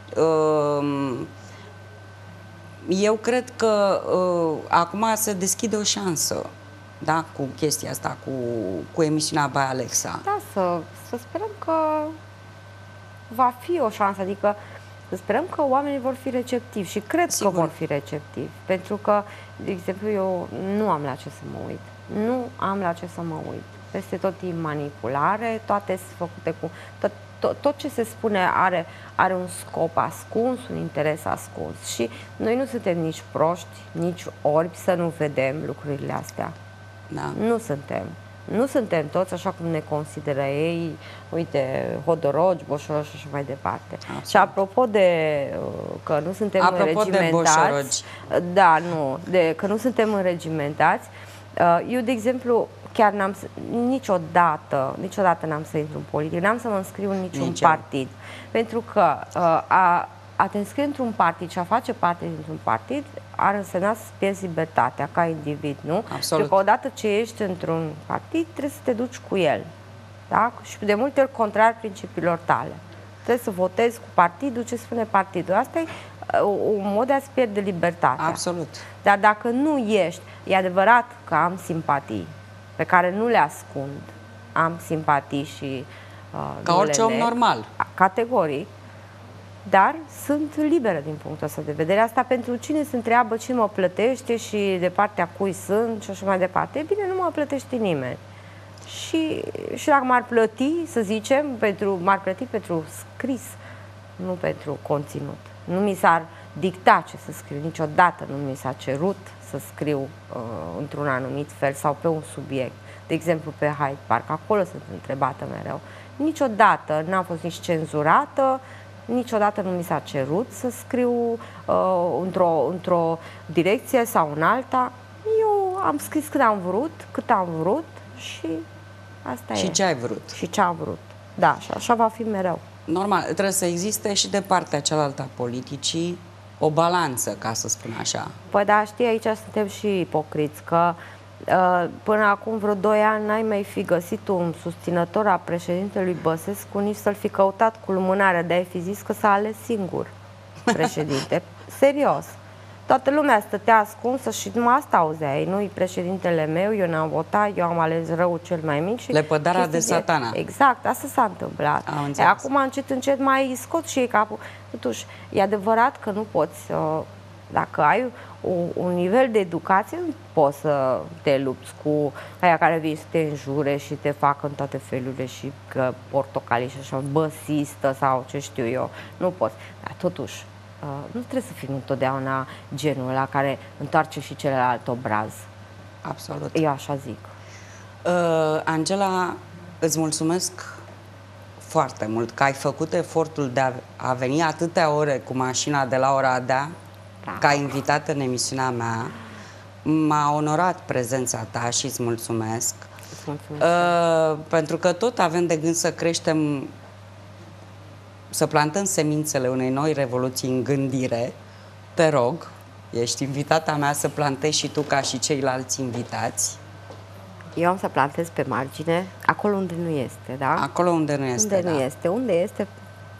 [SPEAKER 2] Eu cred că acum se deschide o șansă, da, cu chestia asta, cu emisiunea Baia Alexa.
[SPEAKER 3] Da, să sperăm că va fi o șansă, adică să sperăm că oamenii vor fi receptivi și cred că vor fi receptivi, pentru că, de exemplu, eu nu am la ce să mă uit. Nu am la ce să mă uit. Peste tot e manipulare, toate sunt făcute cu... Tot ce se spune are un scop ascuns, un interes ascuns și noi nu suntem nici proști, nici orbi să nu vedem lucrurile astea.
[SPEAKER 2] Da.
[SPEAKER 3] Nu suntem. Nu suntem toți așa cum ne consideră ei, uite, hodorogi, boșoroși și așa mai departe. Absolut. Și apropo de că nu suntem înregimentați, că nu suntem înregimentați, eu, de exemplu, chiar niciodată n-am să intru în politică, n-am să mă înscriu în niciun partid. Pentru că a te înscrie într-un partid și a face parte dintr-un partid ar însemna să pierzi libertatea ca individ, nu?
[SPEAKER 2] Absolut.
[SPEAKER 3] Pentru că odată ce ești într-un partid, trebuie să te duci cu el. Da? Și de multe ori contrar principiilor tale. Trebuie să votezi cu partidul, ce spune partidul. Asta e un mod de a-ți pierde libertatea.
[SPEAKER 2] Absolut.
[SPEAKER 3] Dar dacă nu ești, e adevărat că am simpatii pe care nu le ascund. Am simpatii și
[SPEAKER 2] ca orice om normal.
[SPEAKER 3] Categoric. Dar sunt liberă din punctul ăsta de vedere. Asta pentru cine se întreabă cine mă plătește și de partea cui sunt și așa mai departe. E bine, nu mă plătește nimeni. Și dacă m-ar plăti, să zicem, m-ar plăti pentru scris, nu pentru conținut. dicta ce să scriu, niciodată nu mi s-a cerut să scriu într-un anumit fel sau pe un subiect. De exemplu, pe Hyde Park, acolo sunt întrebată mereu. Niciodată n-am fost nici cenzurată, niciodată nu mi s-a cerut să scriu într-o direcție sau în alta. Eu am scris când am vrut, cât am vrut și asta
[SPEAKER 2] Și
[SPEAKER 3] e.
[SPEAKER 2] ce ai vrut.
[SPEAKER 3] Și ce am vrut. Da, și așa va fi mereu.
[SPEAKER 2] Normal, trebuie să existe și de partea cealaltă a politicii o balanță, ca să spun așa.
[SPEAKER 3] Păi da, știi, aici suntem și ipocriți, că până acum vreo 2 ani n-ai mai fi găsit un susținător a președintelui Băsescu, nici să-l fi căutat cu lumânarea, de-ai fi zis că s-a ales singur președinte. Serios. Toată lumea stătea ascunsă și numai asta auzeai. Nu-i președintele meu, eu n-am votat, eu am ales răul cel mai mic. Și
[SPEAKER 2] Lepădarea de Satana.
[SPEAKER 3] Exact, asta s-a întâmplat. Acum încet, încet mai scot și ei capul. Totuși, e adevărat că nu poți, dacă ai un nivel de educație, nu poți să te lupți cu aia care vin să te înjure și te fac în toate felurile și că portocalii și așa, băsistă sau ce știu eu. Nu poți. Dar totuși, nu trebuie să fim întotdeauna genul ăla care întoarce și celălalt obraz.
[SPEAKER 2] Absolut.
[SPEAKER 3] Eu așa zic.
[SPEAKER 2] Angela, îți mulțumesc foarte mult că ai făcut efortul de a veni atâtea ore cu mașina de la Oradea, ca invitată în emisiunea mea. M-a onorat prezența ta și îți mulțumesc. Pentru că tot avem de gând să creștem, să plantăm semințele unei noi revoluții în gândire. Te rog, ești invitata mea să plantezi și tu ca și ceilalți invitați.
[SPEAKER 3] Eu am să plantez pe margine, acolo unde nu este, da?
[SPEAKER 2] Acolo unde nu este,
[SPEAKER 3] unde nu este, unde este,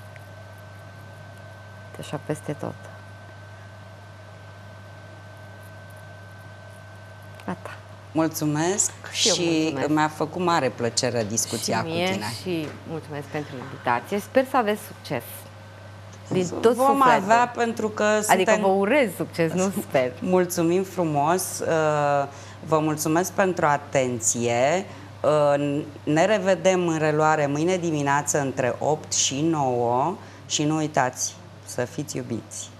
[SPEAKER 3] așa peste tot. Gata.
[SPEAKER 2] Mulțumesc și mi-a făcut mare plăcere discuția cu tine.
[SPEAKER 3] Și mulțumesc pentru invitație. Sper să aveți succes. Din tot
[SPEAKER 2] vom
[SPEAKER 3] sufletul.
[SPEAKER 2] avea, pentru că
[SPEAKER 3] adică vă urez succes, nu sper.
[SPEAKER 2] Mulțumim frumos, vă mulțumesc pentru atenție. Ne revedem în reluare mâine dimineață între 8 și 9 și nu uitați să fiți iubiți.